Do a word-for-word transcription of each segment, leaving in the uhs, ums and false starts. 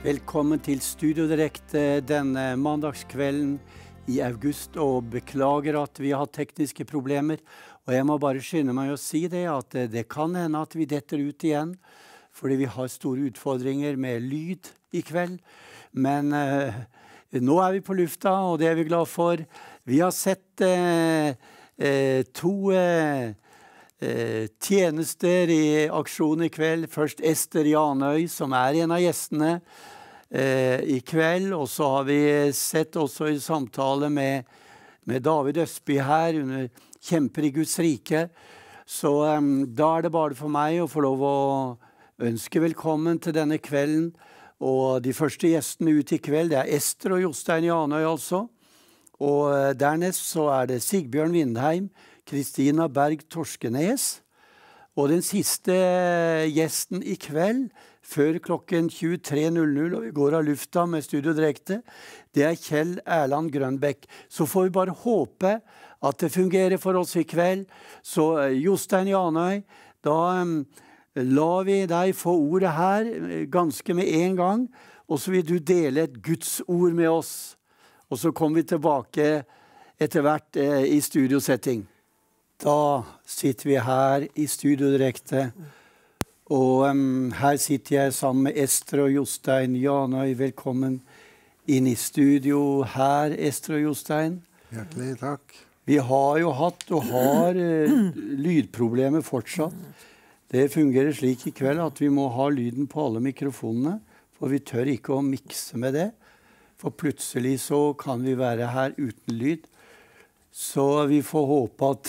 Velkommen til Studio Direkte denne mandagskvelden i august, og beklager at vi har hatt tekniske problemer. Og jeg må bare skynde meg å si det, at det kan hende at vi detter ut igjen, fordi vi har store utfordringer med lyd i kveld. Men eh, nå er vi på lufta, og det er vi glad for. Vi har sett eh, eh, to eh, eh, tjenester i aksjon i kveld. Først Ester Janøy, som er en av gjestene eh, i kveld. Og så har vi sett også i samtale med, med David Østby her, under Kjemper i Guds rike. Så eh, da er det bare for meg å få lov å ønske velkommen til denne kvelden. Og de første gjestene ut i kveld, det er Ester og Jostein Janøy altså. Og dernest så er det Sigbjørn Vindheim, Kristina Berg Torskenes. Og den siste gjesten i kveld, før klokken tjuetre null null, og vi går av lufta med Studio Direkte, det er Kjell Erland Grønbekk. Så får vi bare håpe at det fungerer for oss i kveld. Så Jostein Janøy, da um, la vi deg få ordet her ganske med en gang, og så vil du dele et Guds ord med oss. Og så kommer vi tilbake etter hvert eh, i studiosetting. Da sitter vi her i Studio Direkte, og um, her sitter jeg sammen med Ester og Jostein Janøy. Velkommen inn i studio her, Ester og Jostein. Hjertelig takk. Vi har jo hatt og har eh, lydproblemer fortsatt. Det fungerer slik i kveld at vi må ha lyden på alle mikrofonene, for vi tør ikke å mikse med det. For plutselig så kan vi være her uten lyd. Så vi får håpe at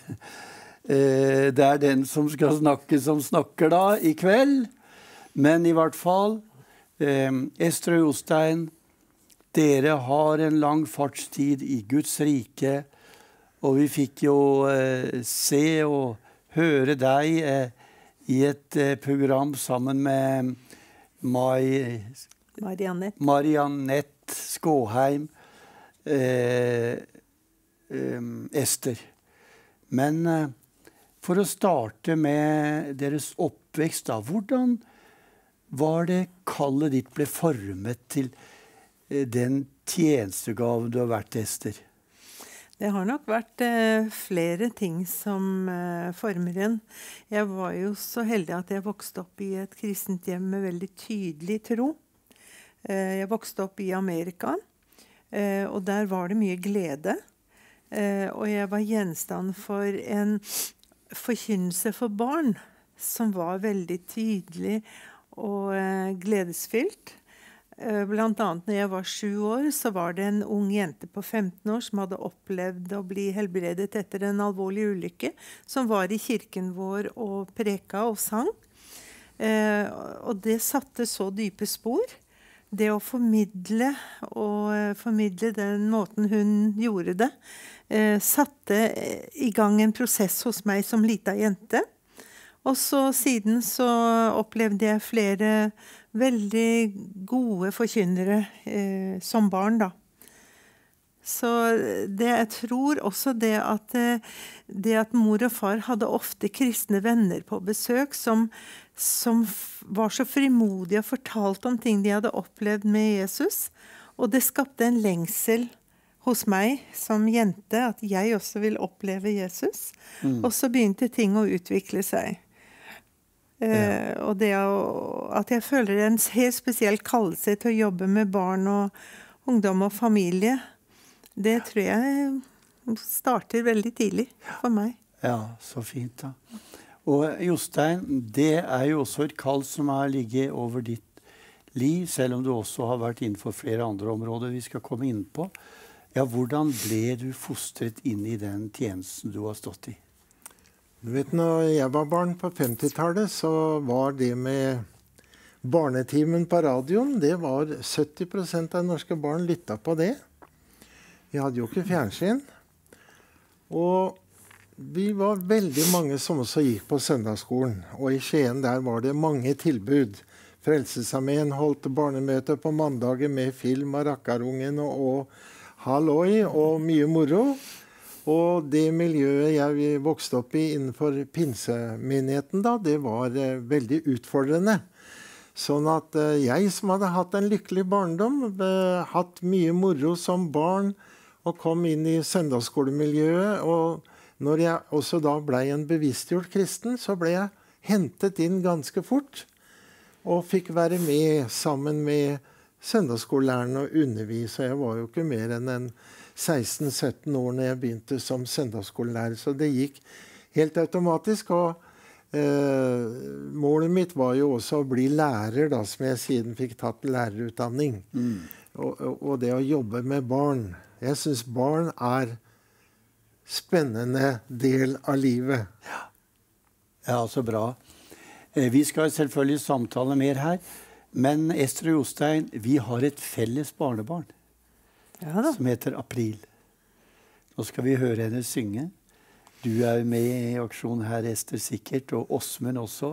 eh, det er den som skal snakke som snakker da i kveld. Men i hvert fall, eh, Ester og Jostein, dere har en lang fartstid i Guds rike. Og vi fikk jo eh, se og høre deg eh, i et eh, program sammen med Mai... Marianette. Marianette Skåheim, eh, eh, Ester. Men eh, for å starte med deres oppvekst, da, hvordan var det kallet ditt ble formet til eh, den tjenestegaven du har vært, Ester? Det har nok vært eh, flere ting som eh, former en. Jeg var jo så heldig at jeg vokste opp i et kristent hjem med veldig tydelig tro. Jeg vokste opp i Amerika, og der var det mye glede. Og jeg var gjenstand for en forkynnelse for barn som var veldig tydelig og gledesfylt. Blant annet når jeg var sju år, så var det en ung jente på femten år som hadde opplevd å bli helbredet etter en alvorlig ulykke, som var i kirken vår og preka og sang. Og det satte så dype spor. Det å formidle, og formidle den måten hun gjorde det, eh, satte i gang en prosess hos meg som lita jente. Og så siden så opplevde jeg flere veldig gode forkynnere eh, som barn da. Så det jeg tror også det at, det at mor og far hadde ofte kristne venner på besøk som, som var så frimodige og fortalte om ting de hadde opplevd med Jesus. Og det skapte en lengsel hos meg som jente at jeg også vil oppleve Jesus. Mm. Og så begynte ting å utvikle seg. Ja. Uh, og det å, at jeg føler en helt spesiell kallelse til å jobbe med barn og ungdom og familie, det tror jeg starter veldig tidlig for meg. Ja, så fint da. Og Jostein, det er jo også et kall som har ligget over ditt liv, selv om du også har vært innenfor flere andre områder vi skal komme inn på. Ja, hvordan ble du fostret inn i den tjenesten du har stått i? Du vet, når jeg var barn på femtitallet, så var det med barnetimen på radioen, det var sytti prosent av norske barn lyttet på det. Vi hadde jo ikke fjernsyn. Og vi var veldig mange som også gikk på søndagsskolen. Og i Skien der var det mange tilbud. Frelsesarmeen holdt barnemøte på mandager med film av Rakkarungen og, og halloi og mye moro. Og det miljøet jeg vokste opp i innenfor pinsemenigheten da, det var eh, veldig utfordrende. Sånn at eh, jeg som hadde hatt en lykkelig barndom, eh, hatt mye moro som barn, og kom inn i søndagsskolemiljøet, og når jeg også da ble en bevisstgjort kristen, så ble jeg hentet inn ganske fort, og fikk være med sammen med søndagsskolelæreren og undervise. Jeg var jo ikke mer enn en seksten sytten år når jeg begynte som søndagsskolelærer, så det gikk helt automatisk. Og eh, målet mitt var jo også å bli lærer, da, som jeg siden fikk tatt lærerutdanning. Mm. Og, og, og det å jobbe med barn. Jeg synes barn er spennende del av livet. Ja, ja, så bra. Eh, vi skal selvfølgelig samtale mer her, men Ester og Jostein, vi har et felles barnebarn ja, da. som heter April. Nå skal vi høre henne synge. Du er med i aksjonen her, Ester, sikkert, og Åsmund også.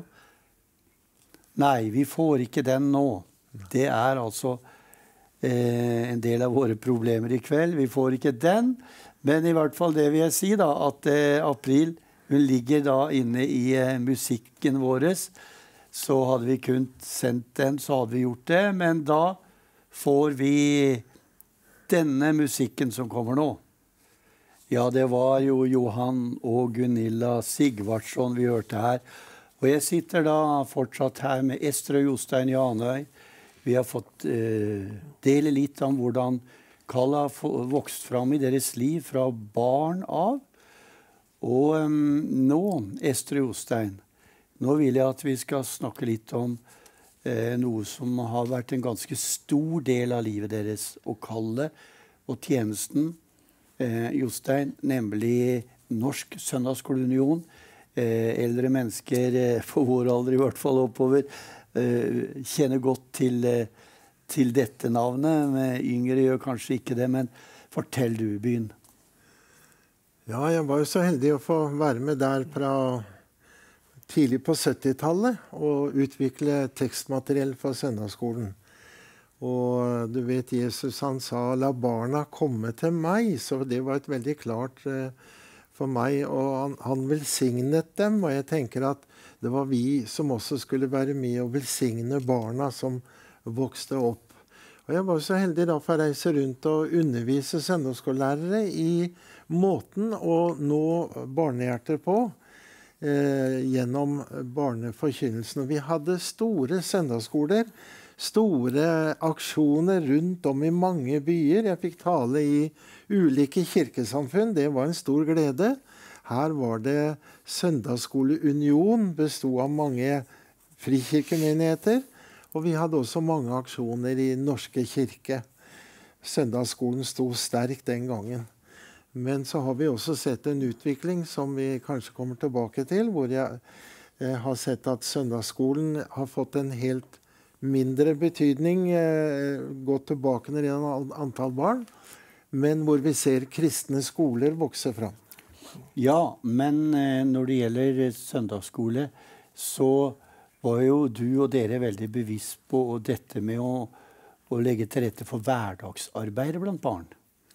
Nei, vi får ikke den nå. Det er altså eh, en del av våre problemer i kveld. Vi får ikke den, men i hvert fall det vil jeg si da, at eh, April, hun ligger da inne i eh, musikken våres. Så hadde vi kun sendt den, så hadde vi gjort det. Men da får vi denne musikken som kommer nå. Ja, det var jo Johan og Gunilla Sigvardsson vi hørte her. Og jeg sitter da fortsatt her med Ester og Jostein Janøy. Vi har fått eh, dele litt om hvordan Karl har vokst fram i deres liv fra barn av. Og um, nå, Ester og Jostein, nå vil jeg at vi skal snakke litt om eh, noe som har vært en ganske stor del av livet deres, og kallet og tjenesten, eh, Jostein, nemlig Norsk Søndagsskoleunion. Eh, eldre mennesker, eh, for vår alder i hvert fall oppover, eh, kjenner godt til, eh, til dette navnet. Med yngre gjør kanskje ikke det, men fortell du, begynn. Ja, jeg var jo så heldig å få være med der fra tidlig på syttitallet og utvikle tekstmateriell for søndagsskolen. Og du vet, Jesus han sa, la barna komme til meg, så det var et veldig klart eh, for meg, og han, han velsignet dem, og jeg tenker at det var vi som også skulle være med og velsigne barna som vokste opp. Og jeg var så heldig da for å reise rundt og undervise søndagsskolelærere i måten å nå barnehjerter på, Eh, gjennom barneforkynnelsen. Og vi hadde store søndagsskoler, store aksjoner rundt om i mange byer. Jeg fikk tale i ulike kirkesamfunn. Det var en stor glede. Her var det Søndagsskoleunion, bestod av mange frikirkemenigheter. Og vi hadde også mange aksjoner i Norske kirke. Søndagsskolen sto sterkt den gangen. Men så har vi også sett en utvikling som vi kanskje kommer tilbake til, hvor jeg eh, har sett at søndagsskolen har fått en helt mindre betydning, eh, gått tilbake når det gjelder antall barn, men hvor vi ser kristne skoler vokse fram. Ja, men eh, når det gjelder søndagsskole, så var jo du og dere veldig bevisst på dette med å, å legge til rette for hverdagsarbeid blant barn.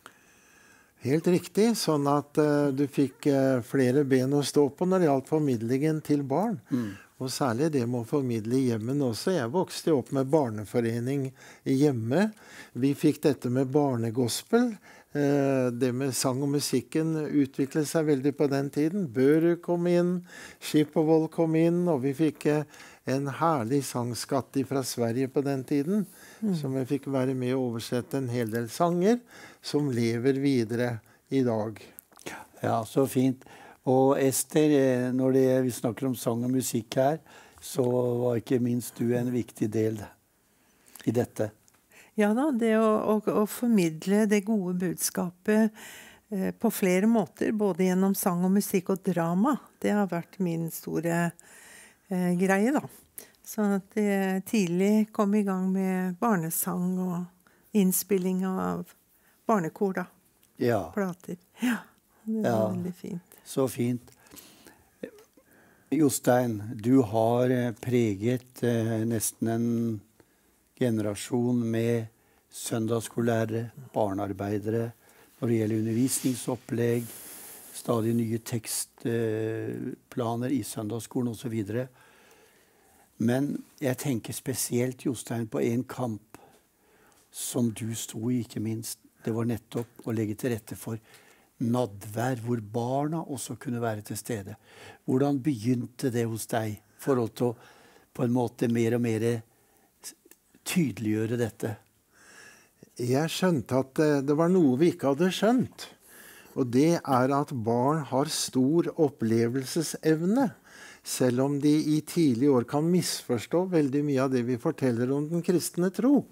Helt riktig, sånn at uh, du fikk uh, flere ben å stå på når det gjaldt formidlingen til barn. Mm. Og særlig det med å formidle i hjemmen også. Jeg vokste opp med barneforening i hjemme. Vi fikk dette med barnegospel. Uh, det med sang og musikken utviklet seg veldig på den tiden. Børu kom inn, Skippervold kom inn, og vi fikk uh, en herlig sangskatt fra Sverige på den tiden. Mm. Som jeg fikk være med å oversette en hel del sanger som lever videre i dag. Ja, så fint. Og Ester, når det, vi snakker om sang og musikk her, så var ikke minst du en viktig del i dette. Ja da, det å, å, å formidle det gode budskapet eh, på flere måter, både gjennom sang og musikk og drama, det har vært min store eh, greie da. Sånn at jeg tidlig kom i gang med barnesang og innspilling av barnekor da. Ja. Plater. Ja, det var ja, veldig fint. Så fint. Jostein, du har preget eh, nesten en generasjon med søndagsskolelærere, barnearbeidere, når det gjelder undervisningsopplegg, stadig nye tekstplaner eh, i søndagsskolen og så videre. Men jeg tenker spesielt, Jostein, på en kamp som du sto i, ikke minst. Det var nettopp å legge til rette for nadvær, hvor barna også kunne være til stede. Hvordan begynte det hos deg, i forhold til å på en måte mer og mer tydeliggjøre dette? Jeg skjønte at det var noe vi ikke hadde skjønt. Og det er at barn har stor opplevelsesevne. Selv om de i tidlige år kan misforstå veldig mye av det vi forteller om den kristne tro,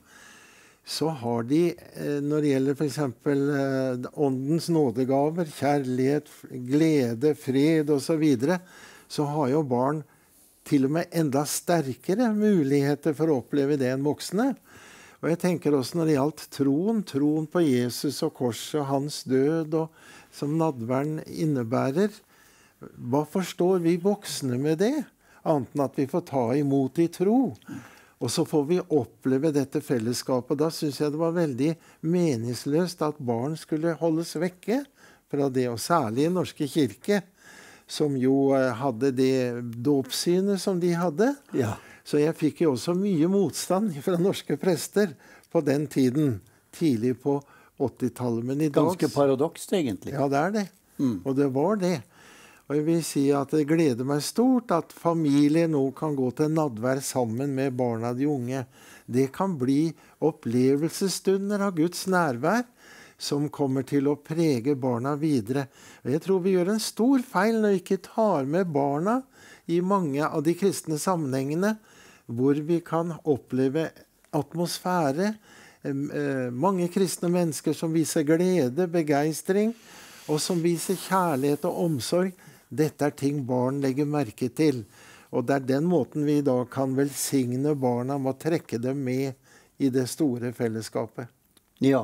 så har de, når det gjelder for eksempel åndens nådegaver, kjærlighet, glede, fred og så videre, så har jo barn til og med enda sterkere muligheter for å oppleve det enn voksne. Og jeg tenker også når det gjaldt troen, troen på Jesus og korset og hans død, og som nadværen innebærer, hva forstår vi voksne med det? Annet enn at vi får ta imot i tro. Og så får vi oppleve dette fellesskapet. Da synes jeg det var veldig meningsløst at barn skulle holdes vekke fra det, og særlig i Norske kirke, som jo hadde det dåpssynet som de hadde. Ja. Så jeg fikk jo også mye motstand fra norske prester på den tiden, tidlig på åttitallet. Men i dag... Ganske paradokst, egentlig. Ja, det er det. Mm. Og det var det. Og jeg vil si at det gleder meg stort at familier nå kan gå til nadvær sammen med barna de unge. Det kan bli opplevelsesstunder av Guds nærvær som kommer til å prege barna videre. Og jeg tror vi gjør en stor feil når vi ikke tar med barna i mange av de kristne sammenhengene, hvor vi kan oppleve atmosfære, mange kristne mennesker som viser glede, begeistring, og som viser kjærlighet og omsorg. Dette er ting barn legger merke til. Og det er den måten vi da kan velsigne barna med å trekke dem med i det store fellesskapet. Ja.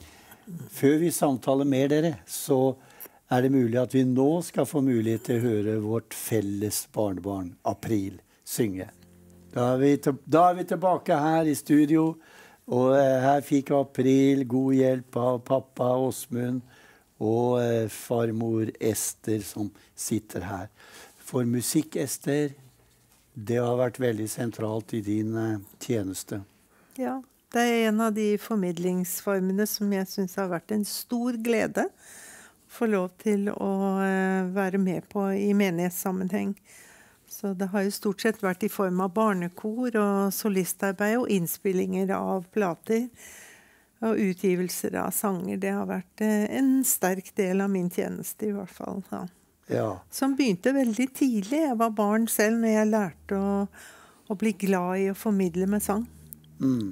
Før vi samtaler med dere, så er det mulig at vi nå skal få mulighet til å høre vårt felles barnebarn, April, synge. Da er vi, til, da er vi tilbake her i studio, og eh, her fikk April god hjelp av pappa Åsmund, og eh, farmor Ester som sitter her. For musikk, Ester, det har vært veldig sentralt i din eh, tjeneste. Ja, det er en av de formidlingsformene som jeg synes har vært en stor glede. Få lov til å eh, være med på i menighetssammenheng. Så det har jo stort sett vært i form av barnekor og solistarbeid og innspillinger av plater. Og utgivelser av sanger. Det har vært eh, en sterk del av min tjeneste i hvert fall. Ja. Ja. Som begynte veldig tidlig. Jeg var barn selv når jeg lærte å, å bli glad i å formidle med sang. Mm.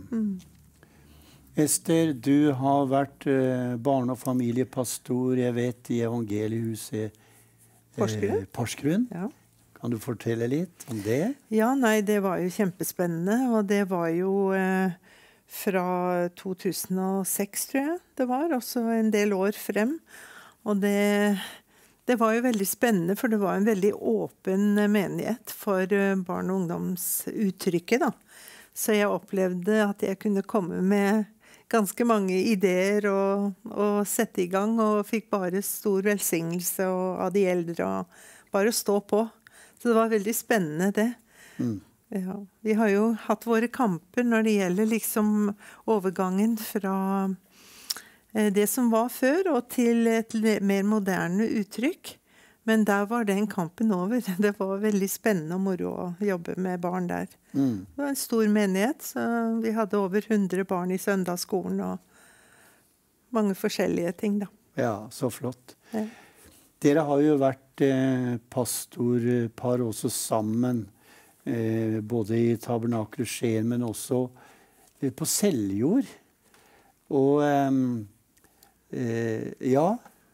Mm. Ester, du har vært eh, barne- og familiepastor, jeg vet, i Evangeliehuset eh, Porsgrunn. Porsgrunn. Ja. Kan du fortelle litt om det? Ja, nei, det var jo kjempespennende. Og det var jo... Eh, fra to tusen og seks, tror jeg det var, også en del år frem. Og det, det var jo veldig spennende, for det var en veldig åpen menighet for barn- og ungdomsuttrykket, da. Så jeg opplevde at jeg kunne komme med ganske mange ideer og, og sette i gang, og fikk bare stor velsignelse og, av de eldre, og bare stå på. Så det var veldig spennende, det. Mm. Ja, vi har jo hatt våre kamper når det gjelder liksom overgangen fra eh, det som var før og til et mer moderne uttrykk. Men der var den kampen over. Det var veldig spennende og moro å jobbe med barn der. Mm. Det var en stor menighet, så vi hadde over hundre barn i søndagsskolen og mange forskjellige ting da. Ja, så flott. Ja. Dere har jo vært eh, pastorpar også sammen. Eh, både i Tabernakel Skien, men også eh, på Seljord. Og eh, eh, ja,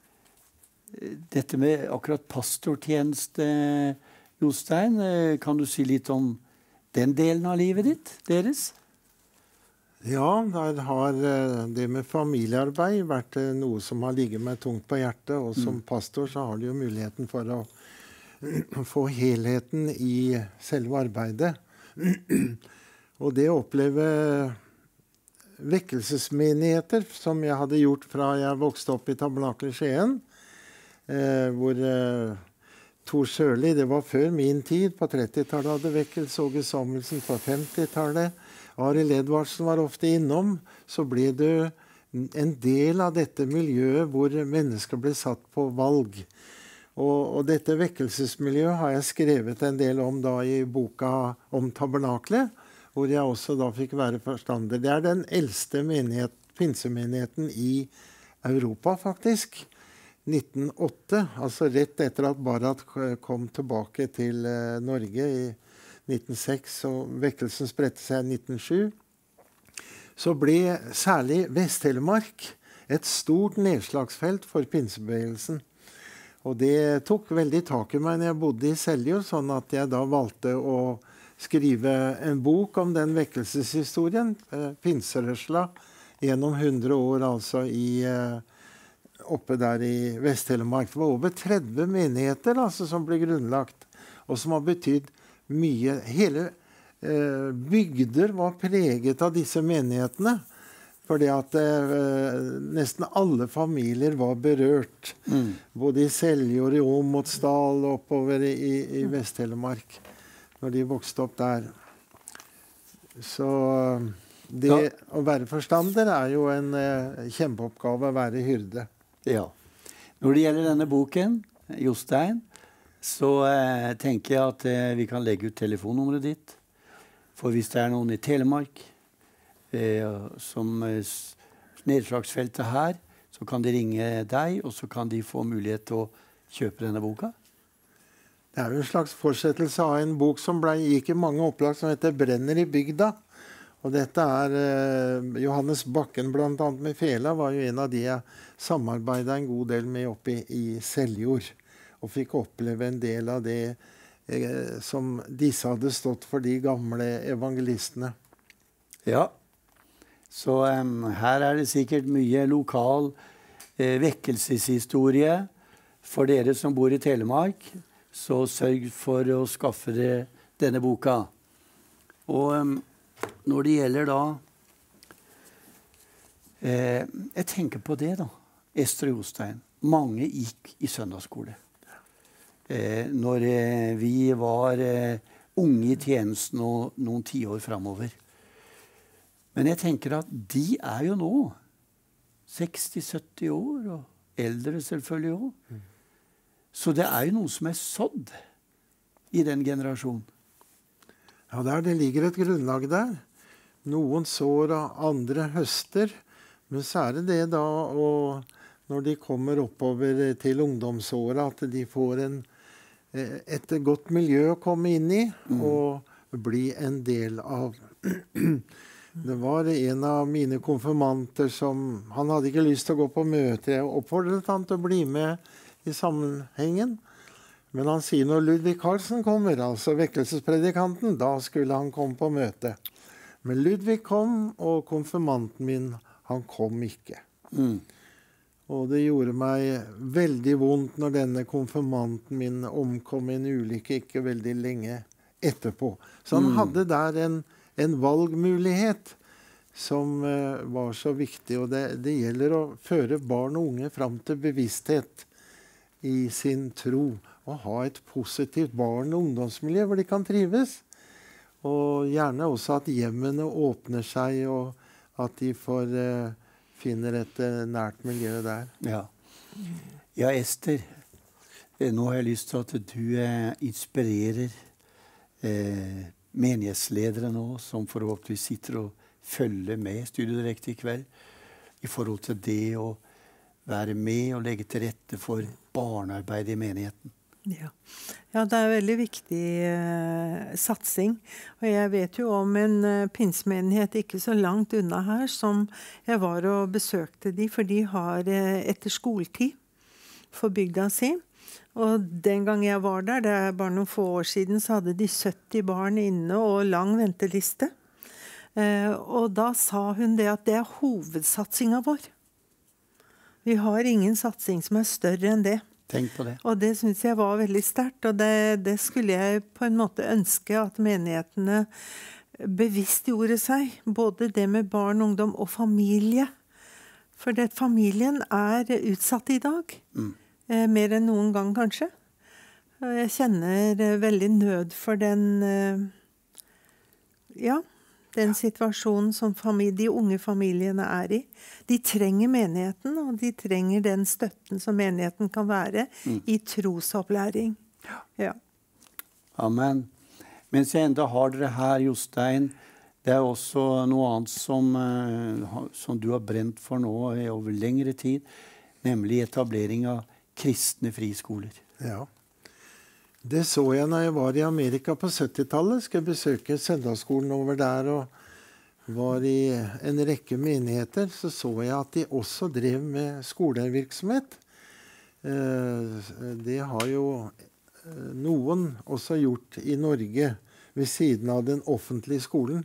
dette med akkurat pastortjeneste, Jostein, eh, kan du si litt om den delen av livet ditt, deres? Ja, der har eh, det med familiearbeid vært eh, noe som har ligget meg tungt på hjertet, og som mm. pastor så har du jo muligheten for å få helheten i selve arbeidet. Og det å oppleve vekkelsesmenigheter, som jeg hadde gjort fra jeg vokste opp i Tabernakel Skien, eh, hvor eh, Tor Sørli, det var før min tid. På trettitallet hadde vekkelse. Åge Samuelsen på femtitallet. Arild Edvardsen var ofte innom. Så ble det en del av dette miljøet hvor mennesker ble satt på valg. Og, og dette vekkelsesmiljøet har jeg skrevet en del om da i boka om tabernaklet, hvor jeg også da fikk være forstander. Det er den eldste menighet, pinsemenigheten i Europa, faktisk. nitten oh åtte, altså rett etter at Barrat kom tilbake til eh, Norge i nitten oh seks, og vekkelsen spredte seg i nitten oh sju, så ble særlig Vest-Telemark et stort nedslagsfelt for pinsebevegelsen. Og det tok veldig tak i meg når jeg bodde i Seljord, sånn at jeg da valgte å skrive en bok om den vekkelseshistorien, eh, pinserøsla, gjennom hundre år altså i, eh, oppe der i Vest-Telemark. Det var over tretti menigheter altså, som ble grunnlagt, og som har betydd mye. Hele eh, bygder var preget av disse menighetene, fordi at eh, nesten alle familier var berørt. Mm. Både i Seljord, i Åmotsdal og oppover i, i Vest-Telemark, når de vokste opp der. Så det ja. Å være forstander er jo en eh, kjempeoppgave å være hyrde. Ja. Når det gjelder denne boken, Jostein, så eh, tenker jeg at eh, vi kan legge ut telefonnummeret ditt. For hvis det er noen i Telemark, Eh, som eh, nedslagsfeltet her, så kan de ringe deg, og så kan de få mulighet til å kjøpe denne boka. Det er jo en slags fortsettelse av en bok som ble, gikk i mange opplag, som heter Brenner i bygda. Og dette er eh, Johannes Bakken, blant annet med Fela, var jo en av de jeg samarbeidet en god del med oppe i, i Seljord. Og fikk oppleve en del av det eh, som disse hadde stått for, de gamle evangelistene. Ja. Så um, her er det sikkert mye lokal eh, vekkelseshistorie for dere som bor i Telemark. Så sørg for å skaffe dere denne boka. Og um, når det gjelder da eh, jeg tenker på det da, Ester og Jostein. Mange gikk i søndagsskole. Eh, når eh, vi var eh, unge i tjenesten og noen tiår fremover. Men jeg tenker at de er jo nå seksti sytti år, og eldre selvfølgelig også. Mm. Så det er jo noe som er sådd i den generasjonen. Ja, der det ligger et grunnlag der. Noen sår og andre høster. Men så er det det da, og når de kommer oppover til ungdomsåret, at de får en, et godt miljø å komme inn i, mm. og bli en del av. Det var en av mine konfirmanter som, han hadde ikke lyst til å gå på møte. Jeg oppfordret han til å bli med i sammenhengen. Men han sier når Ludvig Karlsen kommer, altså vekkelsespredikanten, da skulle han komme på møte. Men Ludvig kom, og konfirmanten min, han kom ikke. Mm. Og det gjorde meg veldig vondt når denne konfirmanten min omkom i en ulykke ikke veldig lenge etterpå. Så han mm. hadde der en En valgmulighet som uh, var så viktig, og det, det gjelder å føre barn og unge fram til bevissthet i sin tro, og ha et positivt barn- og ungdomsmiljø hvor de kan trives. Og gjerne også at hjemmene åpner seg, og at de får, uh, finner et uh, nært miljø der. Ja, ja Ester, nå har jeg lyst til at du uh, inspirerer uh, menighetsledere nå, som forhåpentligvis sitter og følger med Studio Direkte i kveld, i forhold til det å være med og legge til rette for barnearbeid i menigheten. Ja, ja det er veldig viktig uh, satsing. Og jeg vet jo om en uh, pinsemenighet ikke så langt unna her, som jeg var og besøkte de, for de har uh, etter skoletid for bygda si. Og den gang jeg var der, det er bare noen få år siden, så hadde de sytti barn inne og lang venteliste. Eh, og da sa hun det at det er hovedsatsingen vår. Vi har ingen satsing som er større enn det. Tenk på det. Og det synes jeg var veldig sterkt, og det, det skulle jeg på en måte ønske at menighetene bevisstgjorde seg. Både det med barn, ungdom og familie. For det, familien er utsatt i dag. Mm. Eh, mer enn noen gang, kanskje. Og jeg kjenner eh, veldig nød for den, eh, ja, den situasjonen som famili- de unge familiene er i. De trenger menigheten, og de trenger den støtten som menigheten kan være Mm. i trosopplæring. Ja. Amen. Mens jeg enda har dere her, Jostein, det er også noe annet som, eh, ha- som du har brent for nå i over lengre tid, nemlig etablering av kristne friskoler. Ja. Det så jeg når jeg var i Amerika på syttitallet. Skal besøke søndagsskolen over der og var i en rekke menigheter. Så så jeg at de også drev med skolevirksomhet. Eh, Det har jo eh, noen også gjort i Norge ved siden av den offentlige skolen.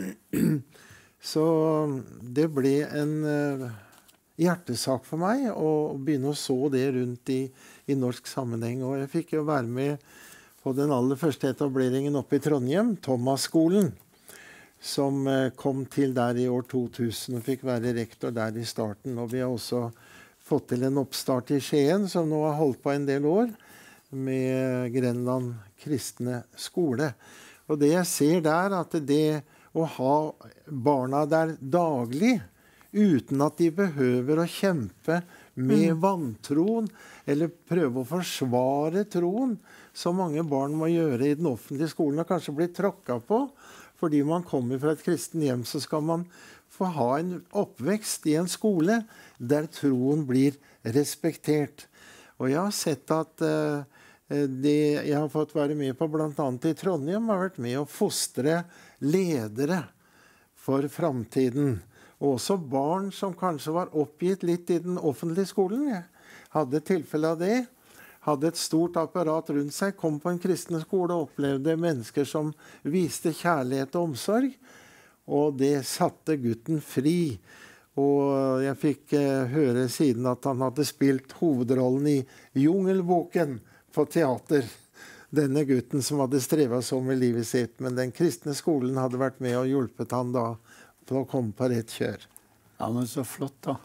Så det ble en eh, hjertesak for meg å begynne å så det rundt i, i norsk sammenheng. Og jeg fikk jo være med på den aller første etableringen oppe i Trondheim, Thomas-skolen, som eh, kom til der i år to tusen og fikk være rektor der i starten. Og vi har også fått til en oppstart i Skien, som nå har holdt på en del år, med Grenland kristne skole. Og det jeg ser der, at det å ha barna der daglig, uten at de behøver å kjempe med mm. vantroen, eller prøve å forsvare troen, som mange barn må gjøre i den offentlige skolen, og kanskje bli tråkket på. Fordi man kommer fra et kristen hjem, så skal man få ha en oppvekst i en skole der troen blir respektert. Og jeg har sett at uh, det jeg har fått være med på, blant annet i Trondheim, har vært med å fostre ledere for framtiden. Og også barn som kanskje var oppgitt litt i den offentlige skolen. Jeg hadde tilfelle av det. Hadde et stort apparat rundt seg, kom på en kristen skole og opplevde mennesker som viste kjærlighet og omsorg. Og det satte gutten fri. Og jeg fikk eh, høre siden at han hadde spilt hovedrollen i Jungelboken på teater. Denne gutten som hadde strevet så med livet sitt. Men den kristne skolen hadde vært med og hjulpet han da for å komme på rett kjør. Ja, men så flott da.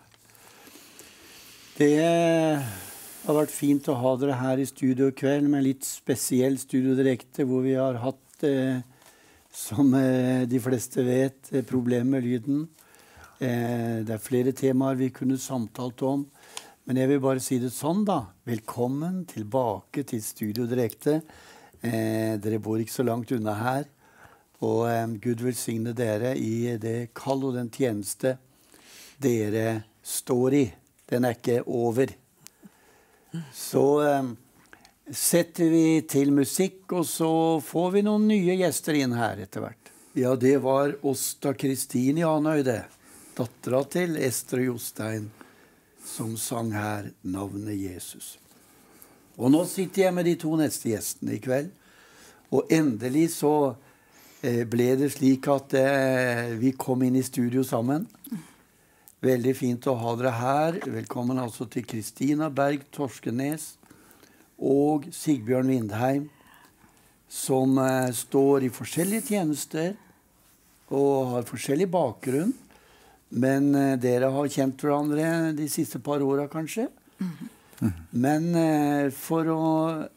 Det har vært fint å ha dere her i studio i kveld, med litt spesiell studio direkte, hvor vi har hatt, eh, som eh, de fleste vet, eh, problemer med lyden. Eh, det er flere temaer vi kunne samtalt om, men jeg vil bare si det sånn da. Velkommen tilbake til studio direkte. Eh, dere bor ikke så langt unna her. Og eh, Gud velsigne dere i det kall og den tjeneste dere står i. Den er ikke over. Så eh, setter vi til musikk, og så får vi noen nye gjester inn her etter hvert. Ja, det var Åsta Kristine Janøyde, dattera til Ester og Jostein, som sang her navnet Jesus. Og nå sitter jeg med de to neste gjestene i kveld, og endelig så eh, ble det slik at eh, vi kom inn i studio sammen. Veldig fint å ha dere her. Velkommen altså til Kristina Berg Torskenes og Sigbjørn Vindheim, som eh, står i forskjellige tjenester og har forskjellig bakgrunn. Men eh, dere har kjent hverandre de siste par åra, kanskje. Mm-hmm. Men eh, for å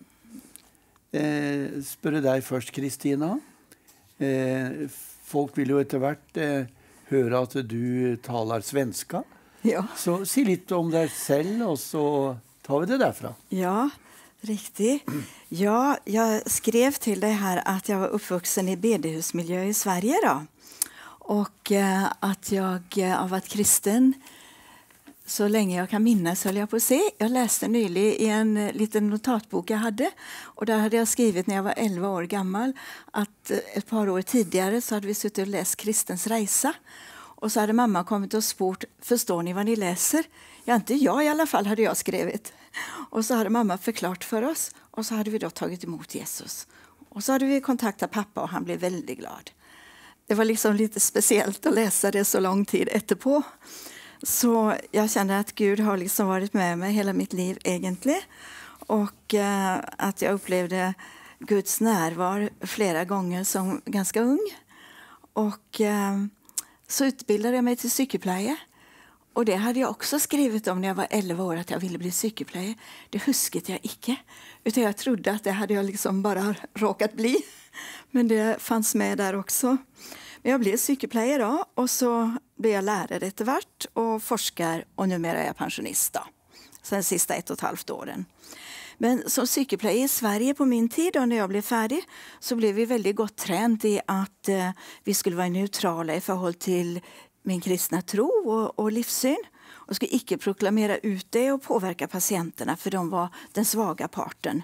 eh, spørre deg først, Kristina. Eh, folk vil jo etter hvert eh, høre at du taler svenska. Ja. Så si litt om deg selv, og så tar vi det derfra. Ja, riktigt. Ja, jag skrev till dig här att jag var uppvuxen i bedehusmiljö i Sverige då. Och eh, att jag eh, har varit kristen så länge jag kan minnas, höll jag på att se. Jag läste nyligen i en eh, liten notatbok jag hade. Och där hade jag skrivit när jag var elva år gammal att eh, ett par år tidigare så hade vi suttit och läst Kristens resa. Och så hade mamma kommit och spurt, förstår ni vad ni läser? Ja, inte jag i alla fall, hade jag skrivit. Och så hade mamma förklart för oss. Och så hade vi då tagit emot Jesus. Och så hade vi kontaktat pappa och han blev väldigt glad. Det var liksom lite speciellt att läsa det så lång tid efterpå. Så jag känner att Gud har liksom varit med mig hela mitt liv egentligen. Och eh, att jag upplevde Guds närvaro flera gånger som ganska ung. Och eh, så utbildade jag mig till cykelpleje. Og det hadde jeg også skrevet om når jeg var elleve år, at jeg ville bli sykepleier. Det husket jeg ikke. Utan jeg trodde at det hadde jeg liksom bare råkat bli. Men det fanns med der også. Men jeg ble sykepleier da, og så ble jeg lærer etter hvert, og forsker, og nå er jeg pensjonist da. Så de siste ett og et halvt åren. Men som sykepleier i Sverige på min tid, og når jeg ble ferdig, så ble vi veldig godt trent i at uh, vi skulle være neutrale i forhold til min kristna tro og, og livssyn, og skulle ikke proklamere ut det og påvirke pasientene, for de var den svage parten.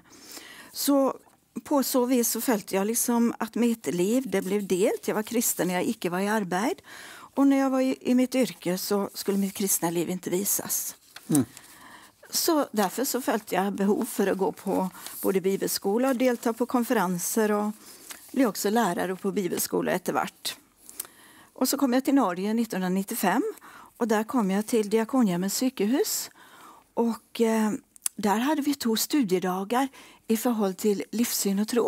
Så på så vis så følte jeg liksom at mitt liv det ble delt. Jeg var kristen når jeg ikke var i arbeid, og når jeg var i, i mitt yrke så skulle mitt kristne liv ikke vises. Mm. Så derfor så følte jeg behov for å gå på både bibelskole og delta på konferenser, og ble også lærer på bibelskole etter hvert. Og så kom jeg til Norge i nitten nittifem, og der kom jeg til Diakonhjemmet sykehus. Og eh, der hadde vi to studiedager i forhold til livssyn og tro.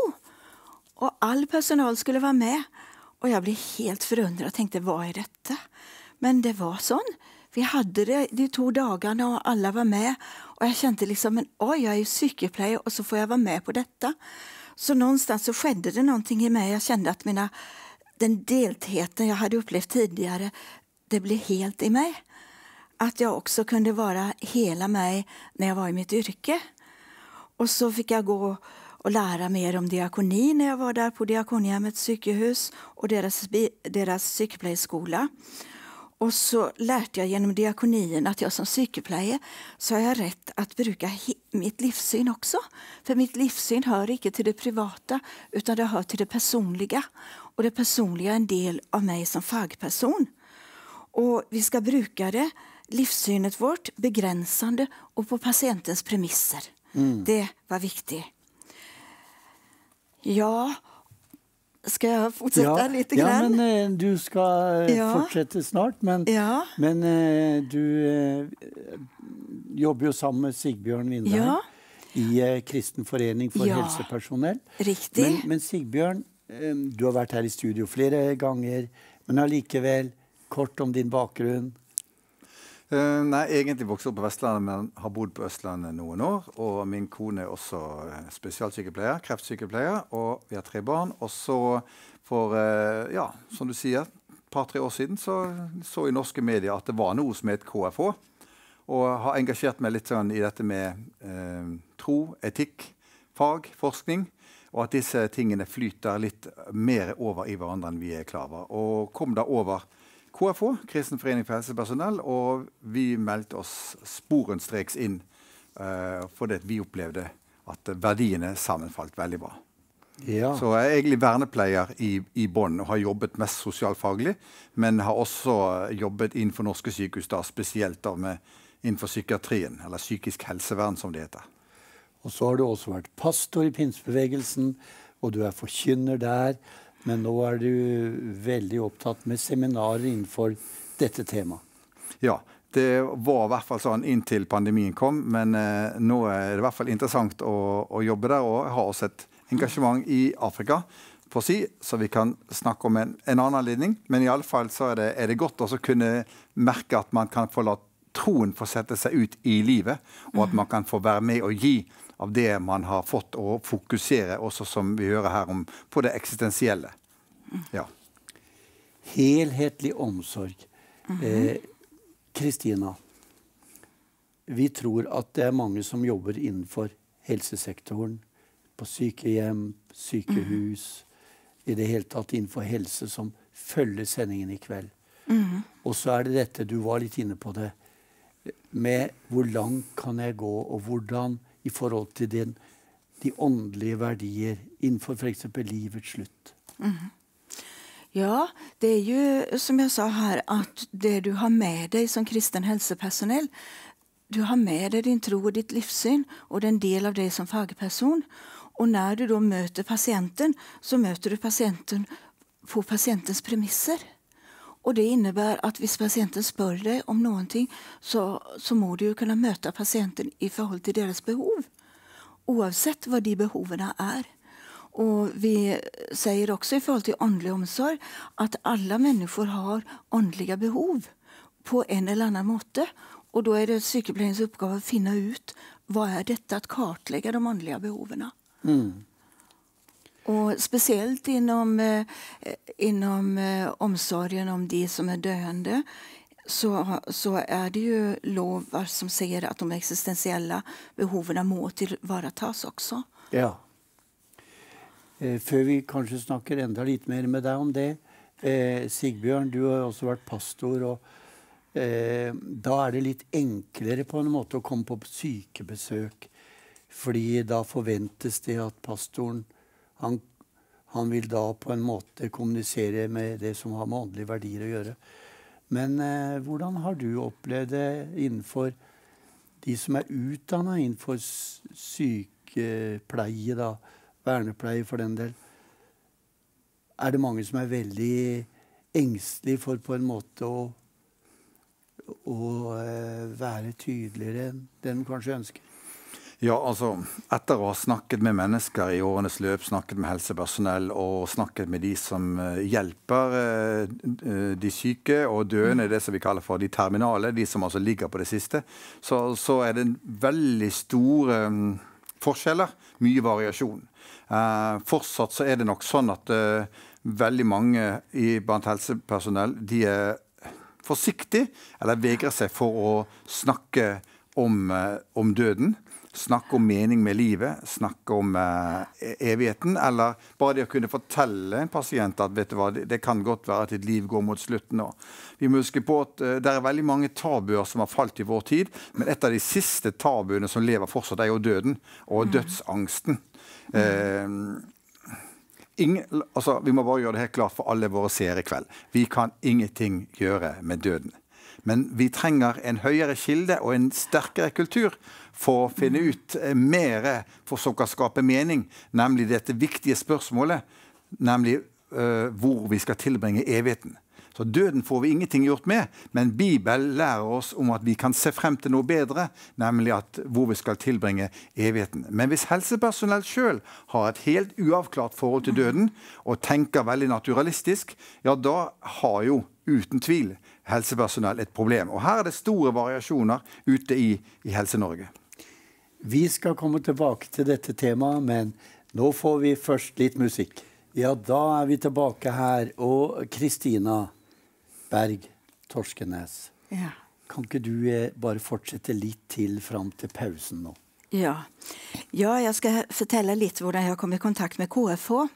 Og all personal skulle være med, og jeg ble helt forundret og tenkte, hva er dette? Men det var sånn. Vi hadde det de to dagene, og alle var med. Og jeg kjente liksom, men, oi, jeg er jo sykepleier, og så får jeg være med på dette. Så någonstans så skjedde det noe i meg. Jeg kjente at mina den deltheten jeg hadde opplevd tidligere, det ble helt i meg. At jeg også kunne være hele meg når jeg var i mitt yrke. Og så fikk jeg gå og lære mer om diakoni når jeg var der på Diakonhjemmets sykehus og deres, deres sykepleierskole. Og så lærte jeg gjennom diakonien at jeg som sykepleier så har jeg rett at bruke mitt livssyn også. For mitt livssyn hører ikke til det private, utan det hører til det personlige. Og det personlige er en del av meg som fagperson. Og vi skal bruke det, livssynet vårt, begrensende og på pasientens premisser. Mm. Det var viktig. Ja, skal jeg fortsette ja, litt? Ja, grann? men eh, du skal eh, ja. fortsette snart. Men, ja. men eh, du eh, jobber jo sammen med Sigbjørn Vindheim ja. i eh, Kristen forening for ja. helsepersonell. Riktig. Men, men Sigbjørn, eh, du har vært her i studio flere ganger, men allikevel kort om din bakgrunn. Uh, nei, egentlig vokste opp på Vestlandet, men har bodd på Østlandet noen år. Og min kone er også spesialsykepleier, kreftsykepleier, og vi har tre barn. Og så for, uh, ja, som du sier, et par-tre år siden så så i norske medier at det var noe som het K F H. Og har engasjert meg litt sånn i dette med uh, tro, etikk, fag, forskning. Og at disse tingene flyter litt mer over i hverandre enn vi er klar over. Og kom da over K F H, Kristen forening for helsepersonell, og vi meldte oss sporenstreks inn uh, fordi vi opplevde at verdiene sammenfalt veldig bra. Ja. Så jeg er egentlig vernepleier i, i Bonn og har jobbet mest sosialfaglig, men har også jobbet innenfor norske sykehus, da, spesielt da med, innenfor psykiatrien, eller psykisk helsevern som det heter. Og så har du også vært pastor i pinsebevegelsen, og du er forkynner der. Men nå er du veldig opptatt med seminarer innenfor dette temaet. Ja, det var i hvert fall sånn inntil pandemien kom, men eh, nå er det i hvert fall interessant å, å jobbe der, og ha også et engasjement i Afrika, på å si, så vi kan snakke om en, en annen anledning. Men i alle fall så er det, er det godt også å kunne merke at man kan få la troen få sette seg ut i livet, og at man kan få være med og gi av det man har fått, og fokusere også, som vi hører her om, på det eksistensielle. Ja. Helhetlig omsorg. Kristina, eh, vi tror at det er mange som jobber innenfor helsesektoren, på sykehjem, sykehus, mm. i det hele tatt innenfor helse, som følger sendingen i kveld. Mm. Og så er det dette, du var litt inne på det, med hvor langt kan jeg gå, og hvordan i forhold til den, de åndelige verdier innenfor for eksempel livets slutt. Mm. Ja, det er jo som jeg sa her, at det du har med deg som kristen helsepersonell, du har med deg din tro og ditt livssyn, og det er en del av deg som fagperson. Og når du da møter pasienten, så møter du pasienten på pasientens premisser. Og det innebærer at hvis pasienten spør deg om noen ting, så, så må du jo kunne møte pasienten i forhold til deres behov. Oavsett hva de behovene er. Og vi sier også i forhold til åndelig omsorg at alle mennesker har åndelige behov. på en eller annen måte. Og da er det sykepleiens oppgave å finne ut hva er dette, at kartlegge de åndelige behovene. Mm. Og spesielt innom, eh, innom eh, omsorgen om de som er døende, så, så er det jo lover som sier at de eksistensielle behovene må tilvaretas også. Ja. Eh, før vi kanskje snakker enda litt mer med deg om det, eh, Sigbjørn, du har også vært pastor, og eh, da er det litt enklere på en måte å komme på sykebesøk, fordi da forventes det at pastoren Han, han vil da på en måte kommunisere med det som har med åndelige verdier å gjøre. Men eh, hvordan har du opplevd det innenfor de som er utdannet innenfor sykepleie, da, vernepleie for den del? Er det mange som er veldig engstelige for på en måte å, å eh, være tydeligere enn den kanskje ønsker? Ja, altså, etter å ha snakket med mennesker i årenes løp, snakket med helsepersonell og snakket med de som hjelper de syke og døende, det som vi kaller for de terminale, de som altså ligger på det siste, så, så er det veldig store um, forskjeller, mye variasjon. Uh, fortsatt så er det nok sånn at uh, veldig mange i, blant helsepersonell, de er forsiktige eller vegrer seg for å snakke om, uh, om døden. Snakke om mening med livet, snakke om eh, evigheten, eller bare det å kunne fortelle en pasient at vet du hva, det, det kan godt være at ditt liv går mot slutten nå. Vi må huske på at eh, det er veldig mange tabuer som har falt i vår tid, men et av de siste tabuene som lever fortsatt er jo døden og dødsangsten. Eh, ingen, altså, vi må bare gjøre det helt klart for alle våre seere i kveld. Vi kan ingenting gjøre med døden. Men vi trenger en høyere kilde og en sterkere kultur for å finne ut mer for som kan skape mening, nemlig dette viktige spørsmålet, nemlig uh, hvor vi skal tilbringe evigheten. Så døden får vi ingenting gjort med, men Bibelen lærer oss om at vi kan se frem til noe bedre, nemlig at hvor vi skal tilbringe evigheten. Men hvis helsepersonell selv har et helt uavklart forhold til døden, og tenker veldig naturalistisk, ja, da har jo uten tvil helsepersonell et problem. Og her er det store variasjoner ute i, i Helse-Norge. Vi skal komme tilbake til dette temaet, men nå får vi først litt musikk. Ja, da er vi tilbake her, og Kristina Berg Torskenes. Ja. Kan ikke du eh, bare fortsette litt til frem til pausen nå? Ja. Ja, jeg skal fortelle litt hvordan jeg kom i kontakt med K F H.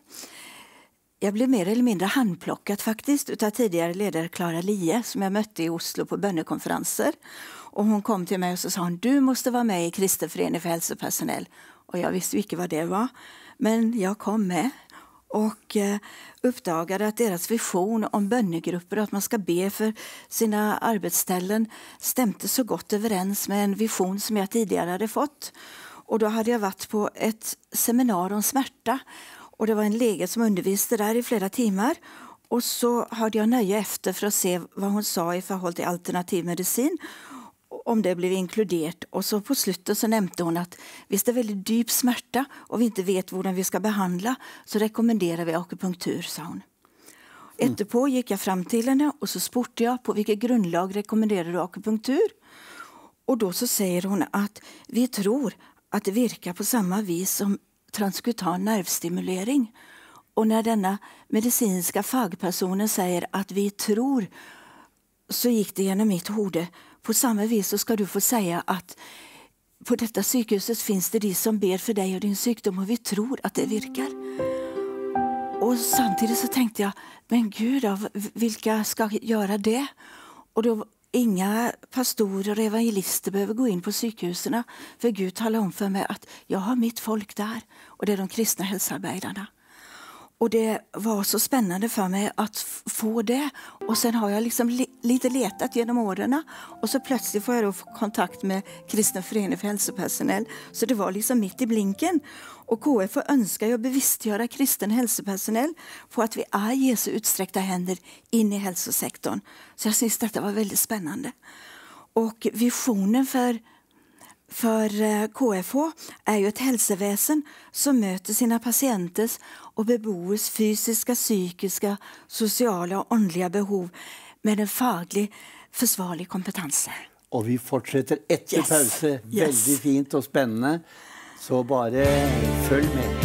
Jeg ble mer eller mindre handplukket faktisk ut av tidligere leder Clara Lie, som jeg møtte i Oslo på bønnekonferanser. Og hun kom til meg og så sa hun, du måste være med i Kristen Forening for helsepersonell. Og jeg visste jo ikke hva det var, men jeg kom med og eh, oppdaget at deres vision om bønnegrupper, at man skal be for sine arbeidsställen, stemte så godt overens med en vision som jeg tidligere hadde fått. Og da hadde jeg vært på et seminar om smerte, og det var en lege som underviste der i flere timer, og så hadde jeg nøye efter for å se hva hun sa i forhold til alternativ medisin, om det ble inkludert. Og så på slutten så nevnte hun at hvis det er veldig dyp smerte, og vi ikke vet hvordan vi skal behandle, så rekommenderer vi akupunktur, sa hun. Etterpå gikk jeg frem til henne, og så spurte jeg på hvilket grunnlag rekommenderer du akupunktur? Og da så sier hun at vi tror at det virker på samme vis som transkutan nervstimulering. Og når denne medisinske fagpersonen sier at vi tror, så gikk det gjennom mitt hode. På samme vis så skal du få si at på dette sykehuset finnes det de som ber for deg og din sykdom, og vi tror at det virker. Og samtidig så tenkte jeg, men Gud, hvilke skal gjøre det? Og da ingen pastorer og evangelister behøver gå inn på sykehusene, for Gud taler om for meg at jeg har mitt folk der, og det er de kristne helsearbeiderne. Og det var så spennende for meg at få det. Og sen har jeg liksom li lite letat gjennom årene. Og så plutselig får jeg få kontakt med Kristne Forening for helsepersonell. Så det var liksom midt i blinken. Og K F ønsker å bevisstgjøre kristen helsepersonell på at vi er Jesu utstrekte hender inn i helsesektoren. Så jeg synes dette var veldig spennende. Og visionen for For K F H er jo et helsevesen som møter sine pasienters og beboers fysiske, psykiske, sosiale og åndelige behov med en faglig, forsvarlig kompetanse. Og vi fortsetter etter Yes. pause. Yes. Veldig fint og spennende. Så bare følg med.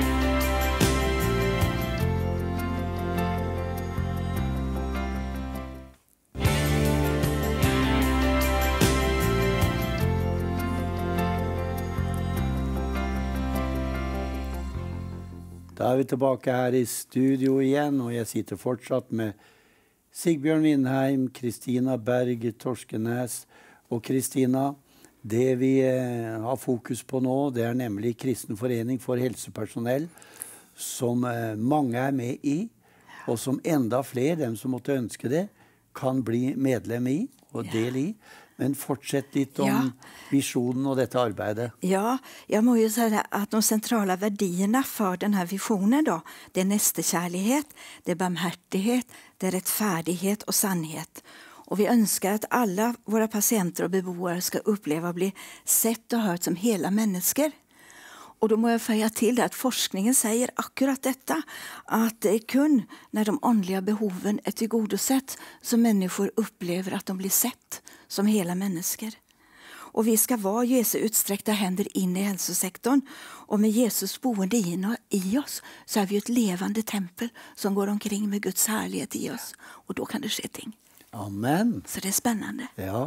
Da er vi tilbake her i studio igjen, og jeg sitter fortsatt med Sigbjørn Vindheim, Kristina Berg, Torskenes. Og Kristina, det vi eh, har fokus på nå, det er nemlig Kristen forening for helsepersonell, som eh, mange er med i, og som enda flere, dem som måtte ønske det, kan bli medlem i og del i. Men fortsett litt om Ja. visjonen og dette arbeidet. Ja, jeg må jo si at de sentrale verdiene for denne visjonen da, det er nestekjærlighet, det er barmhärtighet, det er rettferdighet og sannhet. Og vi ønsker at alle våre pasienter og beboere skal oppleve å bli sett og hørt som hele mennesker. Og da må jeg føye til at forskningen sier akkurat dette, at det er kun når de åndelige behoven er tilgodosett, som mennesker opplever at de blir sett som hele mennesker. Og vi skal være Jesu utstrekte hender inn i helsesektoren, og med Jesus boende i oss, så er vi et levende tempel som går omkring med Guds herlighet i oss. Og da kan det skje ting. Amen. Så det er spennende. Ja,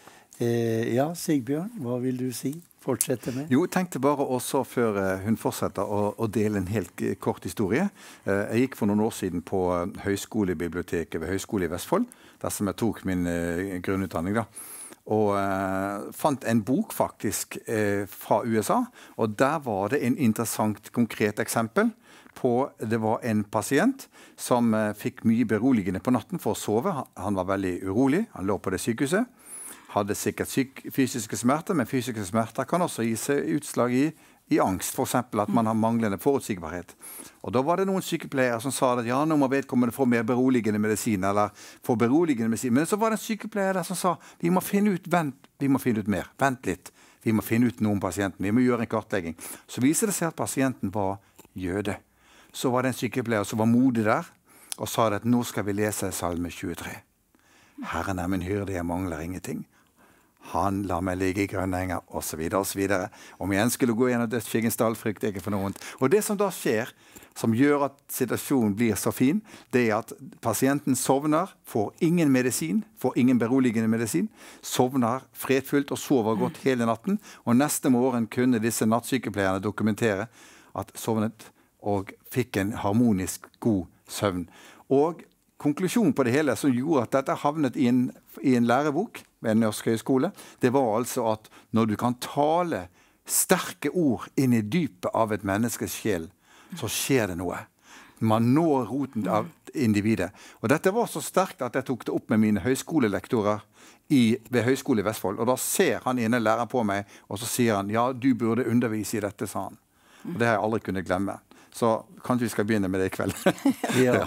eh, ja Sigbjørn, hva vil du si? Fortsette med? Jo, tenkte bare også før uh, hun fortsetter å, å dele en helt uh, kort historie. Uh, jeg gikk for noen år siden på uh, høyskolebiblioteket ved Høgskolen i Vestfold, der som jeg tok min uh, grunnutdanning da. Og uh, fant en bok faktisk uh, fra U S A, og der var det en interessant, konkret eksempel på, det var en pasient som uh, fikk mye beroligende på natten for å sove. Han, han var veldig urolig, han lå på det sykehuset. Hadde sikkert syk, fysiske smerter, men fysiske smerter kan også gi seg utslag i, i angst. For eksempel at man har manglende forutsigbarhet. Og da var det noen sykepleiere som sa at ja, nå må vedkommende få mer beroligende medisin, eller få beroligende medisin. Men så var det en sykepleier der som sa, vi må finne ut, vent, vi må finne ut mer, vent litt. Vi må finne ut noe om pasienten, vi må gjøre en kartlegging. Så viser det seg at pasienten var jøde. Så var det en sykepleier som var modig der, og sa at nå skal vi lese Salme tjuetre. Herren er min hyrde, jeg mangler ingenting. Han lar meg ligge i grønne enger, og så videre, og så videre. Om jeg skulle gå gjennom dødsskyggens dal, frykter jeg ikke for noe vondt. Og det som da skjer, som gjør at situasjonen blir så fin, det er at pasienten sovner, får ingen medisin, får ingen beroligende medisin, sovner fredfullt og sover godt hele natten, og neste morgen kunne disse nattsykepleierne dokumentere at sovnet og fikk en harmonisk god søvn. Og konklusjonen på det hele som gjorde at dette havnet i en, i en lærebok ved en norsk høyskole, det var altså at når du kan tale sterke ord inn i dypet av et menneskes sjel, så skjer det noe. Man når roten av individet. Og dette var så sterkt at jeg tok det opp med mine høyskolelektorer i, ved Høgskolen i Vestfold. Og da ser han ene lærer på meg, og så sier han, ja, du burde undervise i dette, sa han. Og det har jeg aldri kunnet glemme. Så kanskje vi skal begynne med det i kveld. Ja.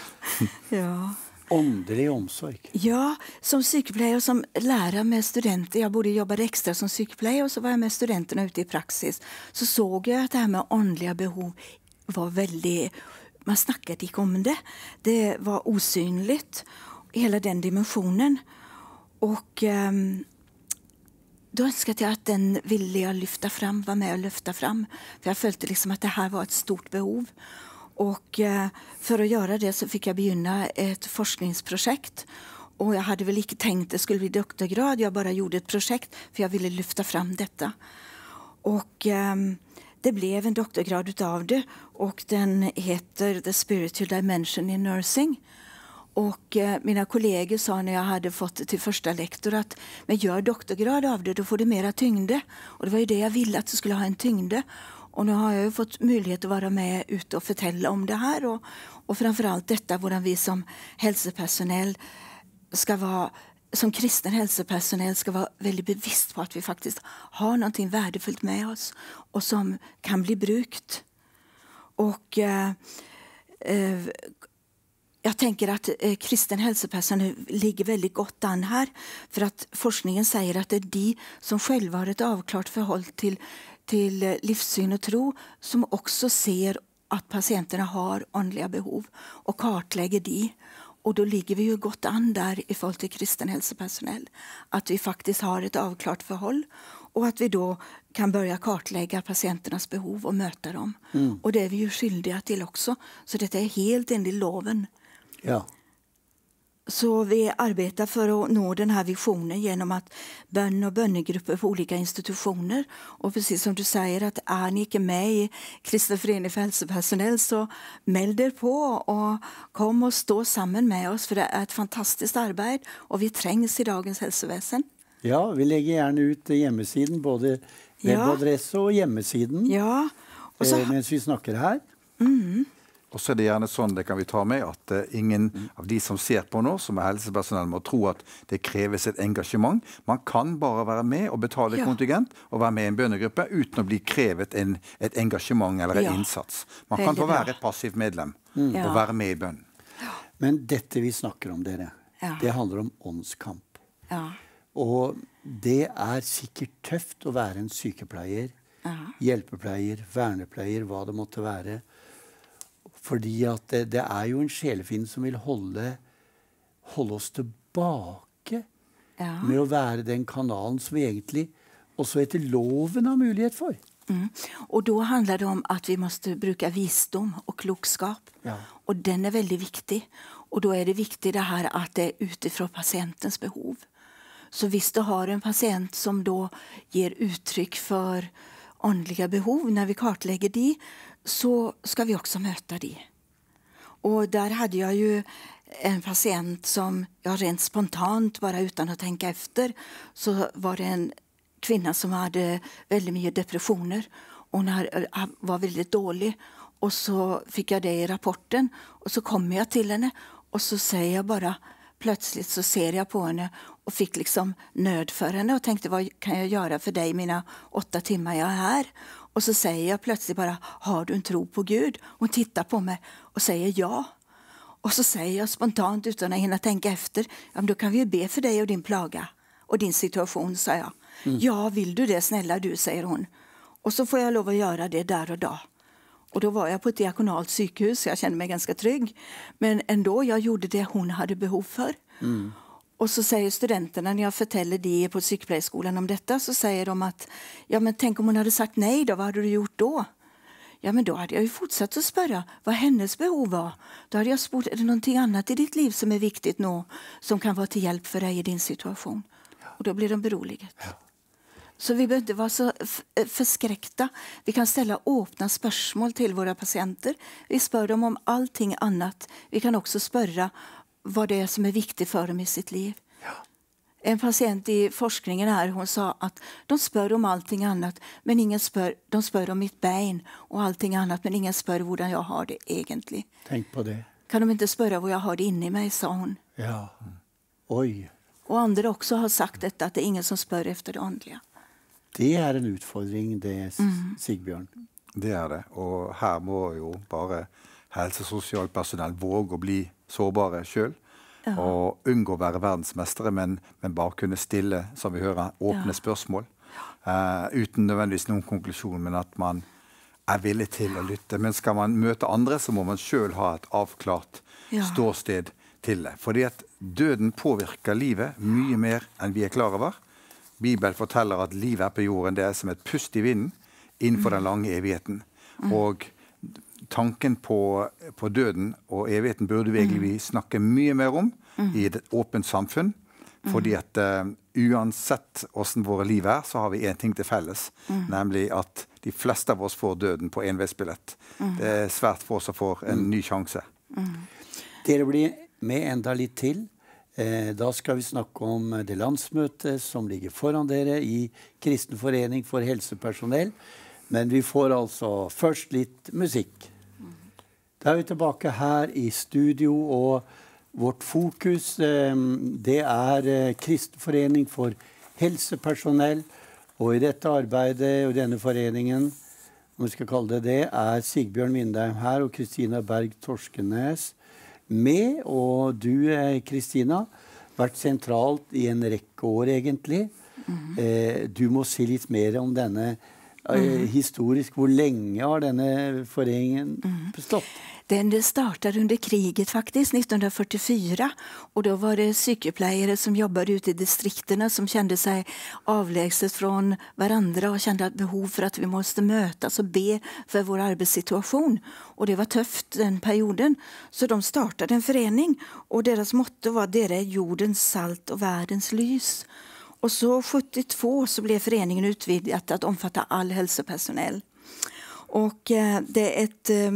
Ja. Åndelig omsorg. Ja, som sykepleier og som lærer med studenter, jeg både jobbet ekstra som sykepleier, og så var jeg med studenterne ute i praksis, så så jeg at det her med åndelige behov var veldig, man snakket ikke om det, det var osynligt, hele den dimensjonen, og um, då ønsket jeg at den ville jeg lyfta fram, var med å lyfta fram, for jeg følte liksom at det her var et stort behov. Og eh, for å gjøre det så fikk jeg begynne et forskningsprosjekt, og jeg hadde vel ikke tenkt det skulle bli doktorgrad, jeg bare gjorde et prosjekt, for jeg ville lyfta fram dette. Og eh, det ble en doktorgrad ut av det, og den heter The Spiritual Dimension in Nursing. Och eh, mina kollegor sa när jag hade fått det till första lektor att men gör doktorgrad av det, då får det mera tyngde. Och det var ju det jag ville, att det skulle ha en tyngde. Och nu har jag ju fått möjlighet att vara med ute och fortelle om det här. Och, och framförallt detta, hvordan vi som helsepersonell ska vara, som kristen helsepersonell ska vara väldigt bevisst på att vi faktiskt har någonting värdefullt med oss. Och som kan bli brukt. Och eh, eh, jag tänker att eh, kristen helsepersonell ligger väldigt gott an här. För att forskningen säger att det är de som själva har ett avklart förhåll till, till eh, livssyn och tro som också ser att patienterna har åndliga behov och kartlägger de. Och då ligger vi ju gott an där i forhold till kristen helsepersonell. Att vi faktiskt har ett avklart förhåll. Och att vi då kan börja kartlägga patienternas behov och möta dem. Mm. Och det är vi ju skyldiga till också. Så detta är helt enligt loven. Ja. Så vi arbetar för att nå den här visionen genom att bön och bönnegrupper på olika institutioner. Och precis som du säger, att är ni inte med i Kristen förening för helsepersonell, så meld er på och kom och stå samman med oss, för det är ett fantastiskt arbete och vi trängs i dagens hälsoväsen. Ja, vi lägger gärna ut hemsidan, både webbadress och hemsidan. Ja. Och så... eh, mens vi snakker her. Mm. Og så er det gjerne sånn, det kan vi ta med, at uh, ingen mm. av de som ser på nå, som er helsepersonell, må tro at det kreves et engasjement. Man kan bare være med og betale ja. kontingent og være med i en bønnegruppe uten å bli krevet en, et engasjement eller en ja. innsats. Man kan få være et passivt medlem mm. og ja. være med i bønnen. Ja. Men dette vi snakker om, dere, ja. det handler om åndskamp. Ja. Og det er sikkert tøft å være en sykepleier, ja. hjelpepleier, vernepleier, hva det måtte være. Fordi at det, det er jo en sjelefinn som vil holde, holde oss tilbake ja. med å være den kanalen som vi egentlig også etter loven har mulighet for. Mm. Och då handlar det om att vi måste bruka visdom och klokskap. Ja. Och den är väldigt viktig. Och då är det viktigt det här att det är utifrån patientens behov. Så hvis du har en patient som då ger uttryck för åndliga behov när vi kartlägger de, så ska vi också möta de. Och där hade jag ju en patient som jag rent spontant, bara utan att tänka efter, så var det en kvinna som hade väldigt mycket depressioner. Hon var väldigt dålig. Och så fick jag det i rapporten. Och så kommer jag till henne och så säger jag bara, plötsligt så ser jag på henne och fick liksom nöd för henne och tänkte, vad kan jag göra för dig mina åtta timmar jag är här? Och så säger jag plötsligt bara, har du en tro på Gud? Hon tittar på mig och säger ja. Och så säger jag spontant utan att hinna tänka efter, ja, men då kan vi ju be för dig och din plaga och din situation, sa jag. Mm. Ja, vill du det, snälla du, säger hon. Och så får jag lov att göra det där och då. Och då var jag på ett diakonalt sjukhus, jag kände mig ganska trygg. Men ändå, jag gjorde det hon hade behov för. Mm. Och så säger studenterna, när jag förtäller det på sykepleierskolan om detta, så säger de att, ja men tänk om hon hade sagt nej då, vad hade du gjort då? Ja, men då hade jag ju fortsatt att spöra vad hennes behov var. Då hade jag spurt, är det någonting annat i ditt liv som är viktigt nu, som kan vara till hjälp för dig i din situation? Ja. Och då blir de beroliget. Ja. Så vi behöver inte vara så förskräckta. Vi kan ställa öppna spörsmål till våra patienter. Vi spör dem om allting annat. Vi kan också spöra vad det är som är viktigt för dem i sitt liv. Ja. En patient i forskningen här, hon sa att de spör om allting annat, men ingen spör, de spör om mitt ben och allting annat, men ingen spör hur jag har det egentligen. Tänk på det. Kan de inte spöra vad jag har det inne i mig, sa hon. Ja. Oj. Och andra också har sagt detta, att det är ingen som spör efter det andliga. Det er en utfordring, det, mm. Sigbjørn. Det er det, og her må jo bare helse- og sosialpersonell våge å bli sårbare selv, ja. og unngå å være verdensmestere, men, men bare kunne stille, som vi hører, åpne ja. spørsmål, uh, uten nødvendigvis noen konklusjon, men at man er villig til å lytte. Men skal man møte andre, så må man selv ha et avklart ja. ståsted til det. Fordi at døden påvirker livet mye mer enn vi er klar over. Bibelen forteller at livet på jorden det er som et pust i vinden innenfor mm. den lange evigheten. Mm. Og tanken på, på døden og evigheten burde vi egentlig snakke mye mer om mm. i et åpent samfunn. Mm. Fordi at uh, uansett hvordan våre liv er, så har vi en ting til felles. Mm. Nemlig at de fleste av oss får døden på enveisbillett. Mm. Det er svært få som får en ny sjanse. Mm. Dere blir med enda litt til. Eh, da skal vi snakke om det landsmøtet som ligger foran dere i Kristen forening for helsepersonell. Men vi får altså først litt musikk. Da er vi tilbake her i studio, og vårt fokus eh, det er eh, Kristen forening for helsepersonell. Og i dette arbeidet og denne foreningen, om vi skal kalle det det, er Sigbjørn Vindheim her og Kristina Berg Torskenes med, og du, Kristina, vært sentralt i en rekke år egentlig. Mm-hmm. eh, du må si litt mer om denne eh, mm-hmm. historisk. Hvor lenge har denne foreningen bestått? Den startade under kriget faktiskt, nittonhundrafyrtiofyra. Och då var det sykepleiere som jobbade ute i distrikterna som kände sig avlägset från varandra och kände ett behov för att vi måste mötas och be för vår arbetssituation. Och det var tufft den perioden. Så de startade en förening och deras motto var "Dere är jordens salt och världens lys". Och så sjuttiotvå så blev föreningen utvidgat att omfatta all hälsopersonell. Och eh, det är ett, eh,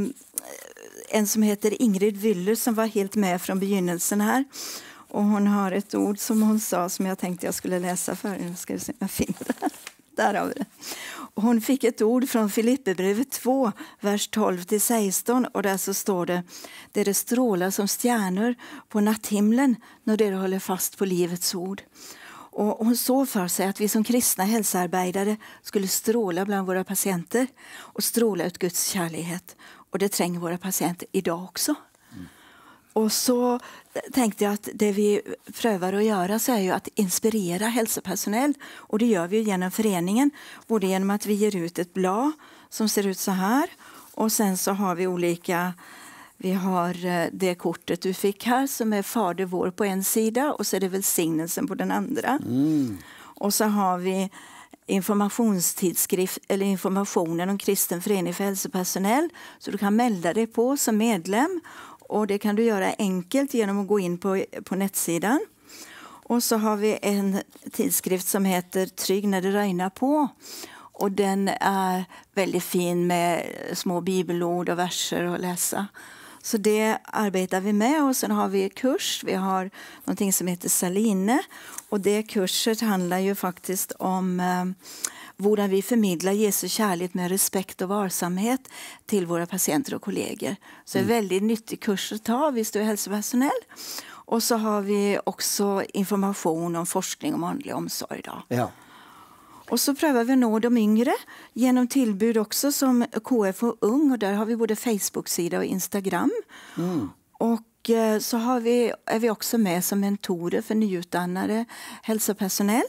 en som heter Ingrid Wyller som var helt med från begynnelsen här. Och hon har ett ord som hon sa som jag tänkte jag skulle läsa för er. Ska vi se om jag finner det. Där har vi det. Och hon fick ett ord från Filipperbrevet två, vers tolv till sexton. Och där så står det: "Dere strålar som stjärnor på natthimlen när dere håller fast på livets ord." Och hon såg för sig att vi som kristna hälsoarbetare skulle stråla bland våra patienter och stråla ut Guds kärlighet. Och det tränger våra patienter idag också. Mm. Och så tänkte jag att det vi prövar att göra så är ju att inspirera hälsopersonell. Och det gör vi genom föreningen. Både genom att vi ger ut ett blad som ser ut så här. Och sen så har vi olika... Vi har det kortet du fick här som är Fader vår på en sida och så är det välsignelsen på den andra. Mm. Och så har vi informationstidskrift eller informationen om kristen förening för hälsopersonell. Så du kan melda dig på som medlem och det kan du göra enkelt genom att gå in på, på nettsidan. Och så har vi en tidskrift som heter Trygg när det regnar på. Och den är väldigt fin med små bibelord och verser att läsa. Så det arbetar vi med och sen har vi kurs. Vi har någonting som heter Saline och det kurset handlar ju faktiskt om eh, hur vi förmedlar Jesu kärlek med respekt och varsamhet till våra patienter och kollegor. Så mm. det är en väldigt nyttig kurs att ta, visst du är hälsopersonell. Och så har vi också information om forskning och andlig omsorg då. Ja. Och så prövar vi nå de yngre genom tillbud också som K F och Ung. Och där har vi både Facebook-sida och Instagram. Mm. Och eh, så har vi, är vi också med som mentorer för nyutdannade hälsopersonell.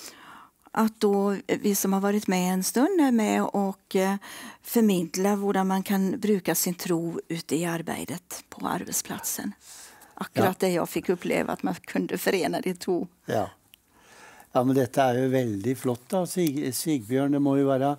Att då vi som har varit med en stund är med och eh, förmedla hur man kan bruka sin tro ute i arbetet på arbetsplatsen. Akkurat ja. Det jag fick uppleva att man kunde förena de två. Ja. Ja, men dette er jo veldig flott da, Sig Sigbjørn. Det må jo være...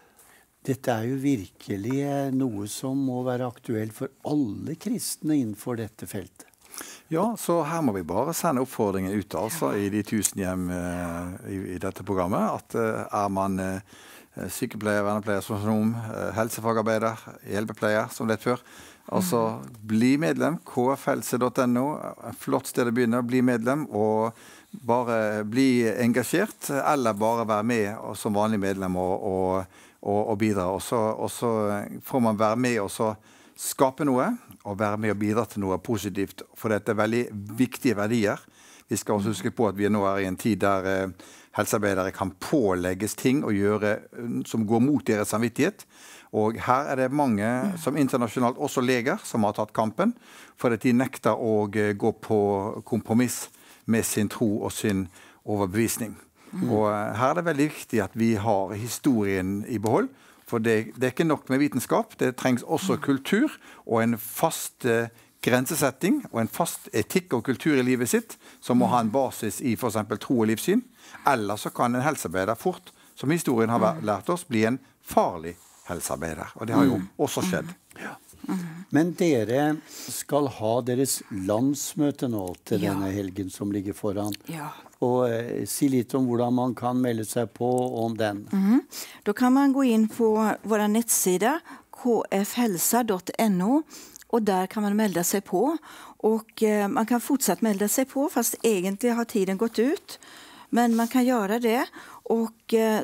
Dette er jo virkelig noe som må være aktuelt for alle kristne innenfor dette feltet. Ja, så her må vi bare sende oppfordringen ut altså, i de tusen hjem uh, i, i dette programmet. At uh, er man uh, sykepleier, vernepleier, sosionom, uh, helsefagarbeider, hjelpepleier, som det er før. Altså, mm. bli medlem, k f helse punktum no, flott sted å begynne, bli medlem, og bare bli engasjert, eller bare være med som vanlig medlem og, og, og, og bidra. Og så, og så får man være med og så skape noe, og være med og bidra til noe positivt. For dette er veldig viktige verdier. Vi skal også huske på at vi nå er i en tid der eh, helsearbeidere kan pålegges ting og gjøre som går mot deres samvittighet. Og her er det mange som internasjonalt, også leger, som har tatt kampen, for at de nekter å gå på kompromiss med sin tro og sin overbevisning. Mm. Og her er det veldig viktig at vi har historien i behold, for det, det er ikke nok med vitenskap, det trengs også kultur og en fast eh, grensesetting og en fast etikk og kultur i livet sitt, som må ha en basis i for eksempel tro og livssyn. Eller så kan en helsearbeider fort, som historien har lært oss, bli en farlig helsearbeider. Og det har jo også skjedd. Ja. Men dere skal ha deres landsmøte nå til ja. Denne helgen som ligger foran. Ja. Og eh, si litt om hvordan man kan melde seg på om den. Mm. Då kan man gå in på vår nettsida k f hälsa punkt no och där kan man melda sig på. Och eh, man kan fortsatt melda sig på fast egentligen har tiden gått ut. Men man kan göra det och eh,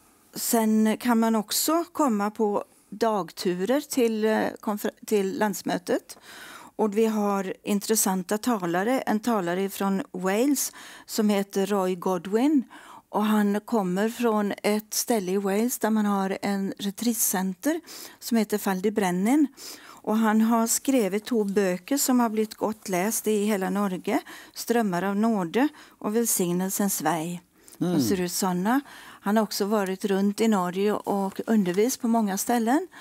sen kan man också komma på dagturer till, till landsmötet. Och vi har intressanta talare. En talare från Wales som heter Roy Godwin. Och han kommer från ett ställe i Wales där man har en retreatcenter som heter Faldibrennen. Och han har skrivit två böcker som har blivit gott läst i hela Norge. Strömmar av nåde och Välsignelsens väg. Mm. Och ser ut sådana. Han har också varit runt i Norge och undervis på många ställen.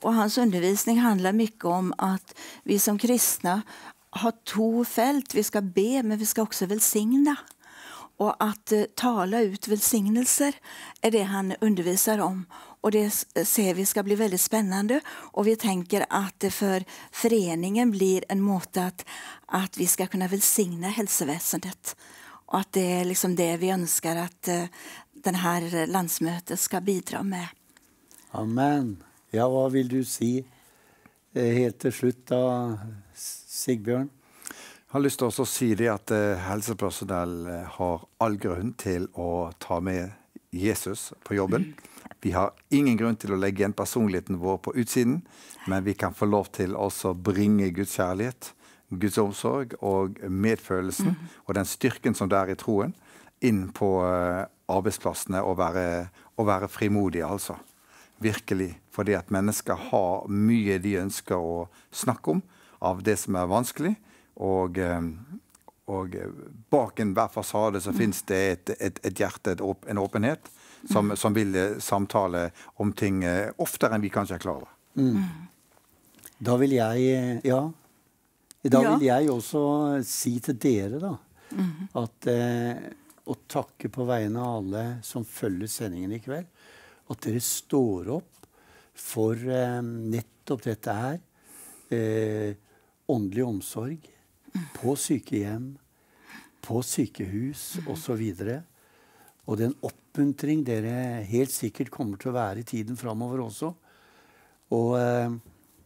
Och hans undervisning handlar mycket om att vi som kristna har två fält. Vi ska be, men vi ska också välsigna. Och att uh, tala ut välsignelser är det han undervisar om. Och det ser vi ska bli väldigt spännande. Och vi tänker att det för föreningen blir en måte att, att vi ska kunna välsigna hälsoväsendet. Och att det är liksom det vi önskar att uh, den här landsmötet ska bidra med. Amen. Ja, vad vill du si helt til slutt da, Sigbjørn? Jeg har lyst til å si det at uh, helsepersonell har all grunn til å ta med Jesus på jobben. Vi har ingen grunn til å legge igjen personligheten vår på utsiden, men vi kan få lov til også bringe Guds kjærlighet, Guds omsorg og medfølelsen, mm. og den styrken som det er i troen, inn på uh, arbeidsplassene og være, og være frimodige, altså. Virkelig, fordi at mennesker har mye de ønsker å snakke om av det som er vanskelig, og, og bak enhver fasade så finnes det et, et, et hjerte, et åp, en åpenhet, som, som vil samtale om ting oftere enn vi kanskje er klar over. Mm. Da vil jeg, ja, da vil jeg også si til dere da, at eh, å takke på vegne av alle som følger sendingen i kveld, at dere står opp for eh, nettopp dette her, eh, åndelig omsorg på sykehjem, på sykehus og så videre. Og den oppmuntring dere helt sikkert kommer til å være i tiden fremover også. Og eh,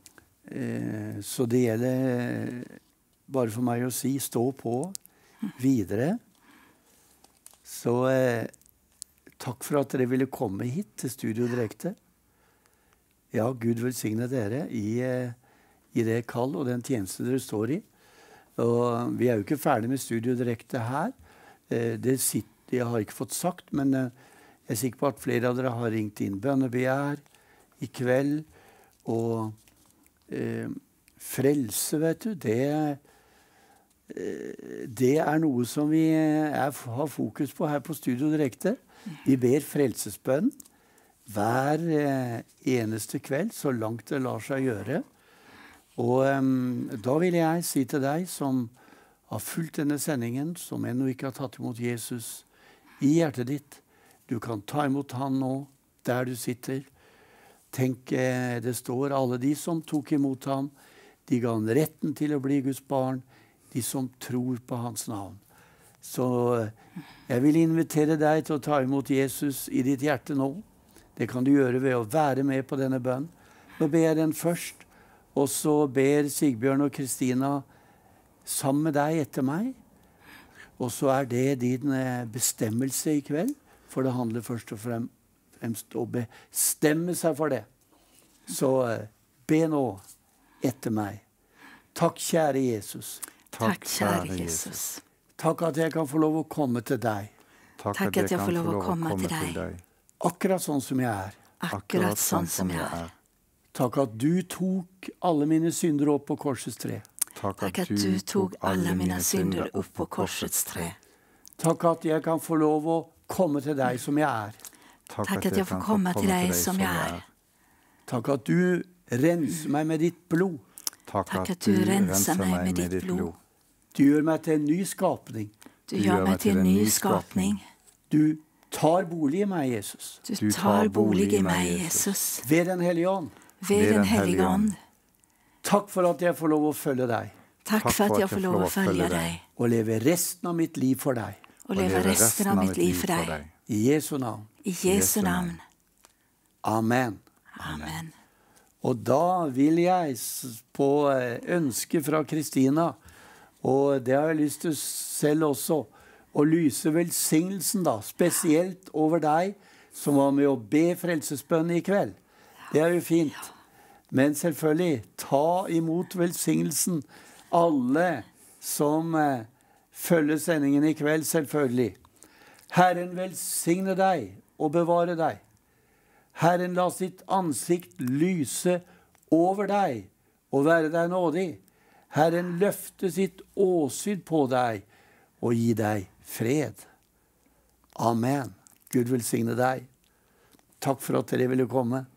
eh, så det gjelder bare for meg å si, stå på videre. Så eh, takk for at dere ville komme hit til Studio Direkte. Ja, Gud velsigne dere i, i det kall og den tjeneste dere står i. Og vi er jo ikke ferdig med Studio Direkte her. Det sitter, jeg har ikke fått sagt, men jeg er sikker på at flere av dere har ringt inn bønnebegjær i kveld. Og eh, frelse, vet du, det, det er noe som vi er, har fokus på her på Studio Direkte. Vi ber frelsesbønn hver eh, eneste kveld, så langt det lar seg gjøre. Og um, da vil jeg si til deg som har fulgt denne sendingen, som ennå ikke har tatt imot Jesus i hjertet ditt, du kan ta imot han nå, der du sitter. Tenk, eh, det står alle de som tok imot han, de ga han retten til å bli Guds barn, de som tror på hans navn. Så jeg vil invitere deg til å ta imot Jesus i ditt hjerte nå. Det kan du gjøre ved å være med på denne bønn. Nå ber jeg den først, og så ber Sigbjørn og Kristina sammen med deg etter meg. Og så er det din bestemmelse i kveld, for det handler først og fremst om å bestemme seg for det. Så be nå etter meg. Takk, kjære Jesus. Takk, kjære Jesus. Takk at jeg kan få lov å komme til deg. Takk at jeg får lov å komme til deg. Akkurat sånn som jeg er. Akkurat sånn som jeg er. Takk at du tok alle mine synder opp på korsets tre. Takk at du tok alle mine synder opp på korsets tre. Takk at jeg kan få lov å komme til deg som jeg er. Takk at jeg får komme til deg som jeg er. Takk at du renser meg med ditt blod. Takk at du renser meg med ditt blod. Du gjør meg til en ny skapning. Du gjør meg til en ny skapning. Du tar bolig i meg, Jesus. Du tar bolig i meg, Jesus. Ved den hellige ånd. Ved den hellige ånd. Takk for at jeg får lov å følge deg. Takk for at jeg får lov å følge deg. Og leve resten av mitt liv for deg. Og leve resten av mitt liv for deg. I Jesu navn. I Jesu navn. Amen. Amen. Og da vil jeg på ønske fra Kristina, og det har jeg lyst til selv også, å lyse velsignelsen da, spesielt over deg som var med å be frelsesbønn i kveld. Det er jo fint. Men selvfølgelig, ta imot velsignelsen. Alle som eh, følger sendingen i kveld, selvfølgelig. Herren velsigne deg og bevare deg. Herren la sitt ansikt lyse over deg og være deg nådig. Herren løfte sitt åsyn på deg og gi deg fred. Amen. Gud velsigne deg. Takk for at dere ville komme.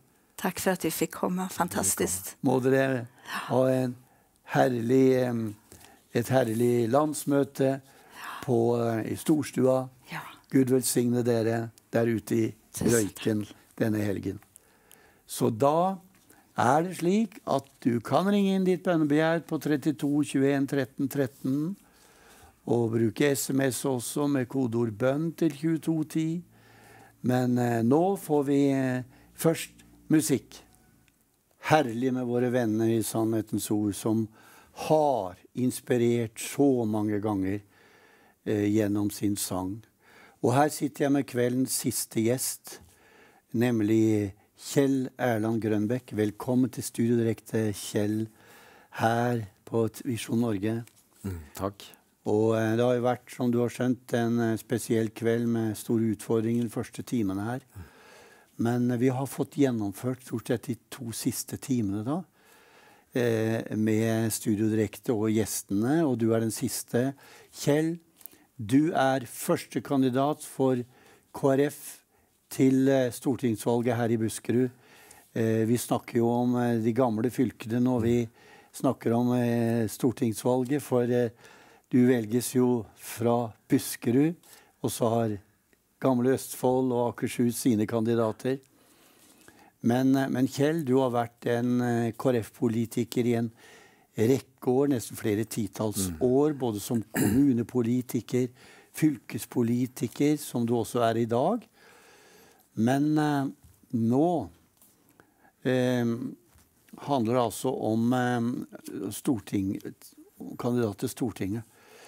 Tack för att vi fick komma. Fantastiskt. Må dere ha en herlig, et herlig landsmøte på, i Storstua. Ja. Gud velsigne dere der ute i røyken denne helgen. Så da er det slik at du kan ringe inn ditt bønnebegjær på trettito tjueen tretten tretten og bruke sms også med kodeord bønn til tjueto ti. Men eh, nå får vi eh, først musikk. Herlig med våre venner i Sannhetens Ord som har inspirert så mange ganger eh, gjennom sin sang. Og her sitter jeg med kveldens siste gjest, nemlig Kjell Erland Grønbæk. Velkommen til Studio Direkte, Kjell, her på Visjon Norge. Mm, takk. Og eh, det har jo vært, som du har skjønt, en eh, spesiell kveld med store utfordringer de første timene her. Men eh, vi har fått gjennomført stort sett de to siste timene da, eh, med Studio Direkte og gjestene, og du er den siste. Kjell, du er første kandidat for K R F til stortingsvalget her i Buskerud. Eh, vi snakker jo om eh, de gamle fylkene når vi snakker om eh, stortingsvalget, for eh, du velges jo fra Buskerud, og så har gamle Østfold og Akershus sine kandidater. Men, eh, men Kjell, du har vært en eh, K R F-politiker i en rekke år, nesten flere titalls mm. år, både som kommunepolitiker, fylkespolitiker, som du også er i dag. Men eh, nå eh, handler det altså om eh, storting, kandidat til Stortinget.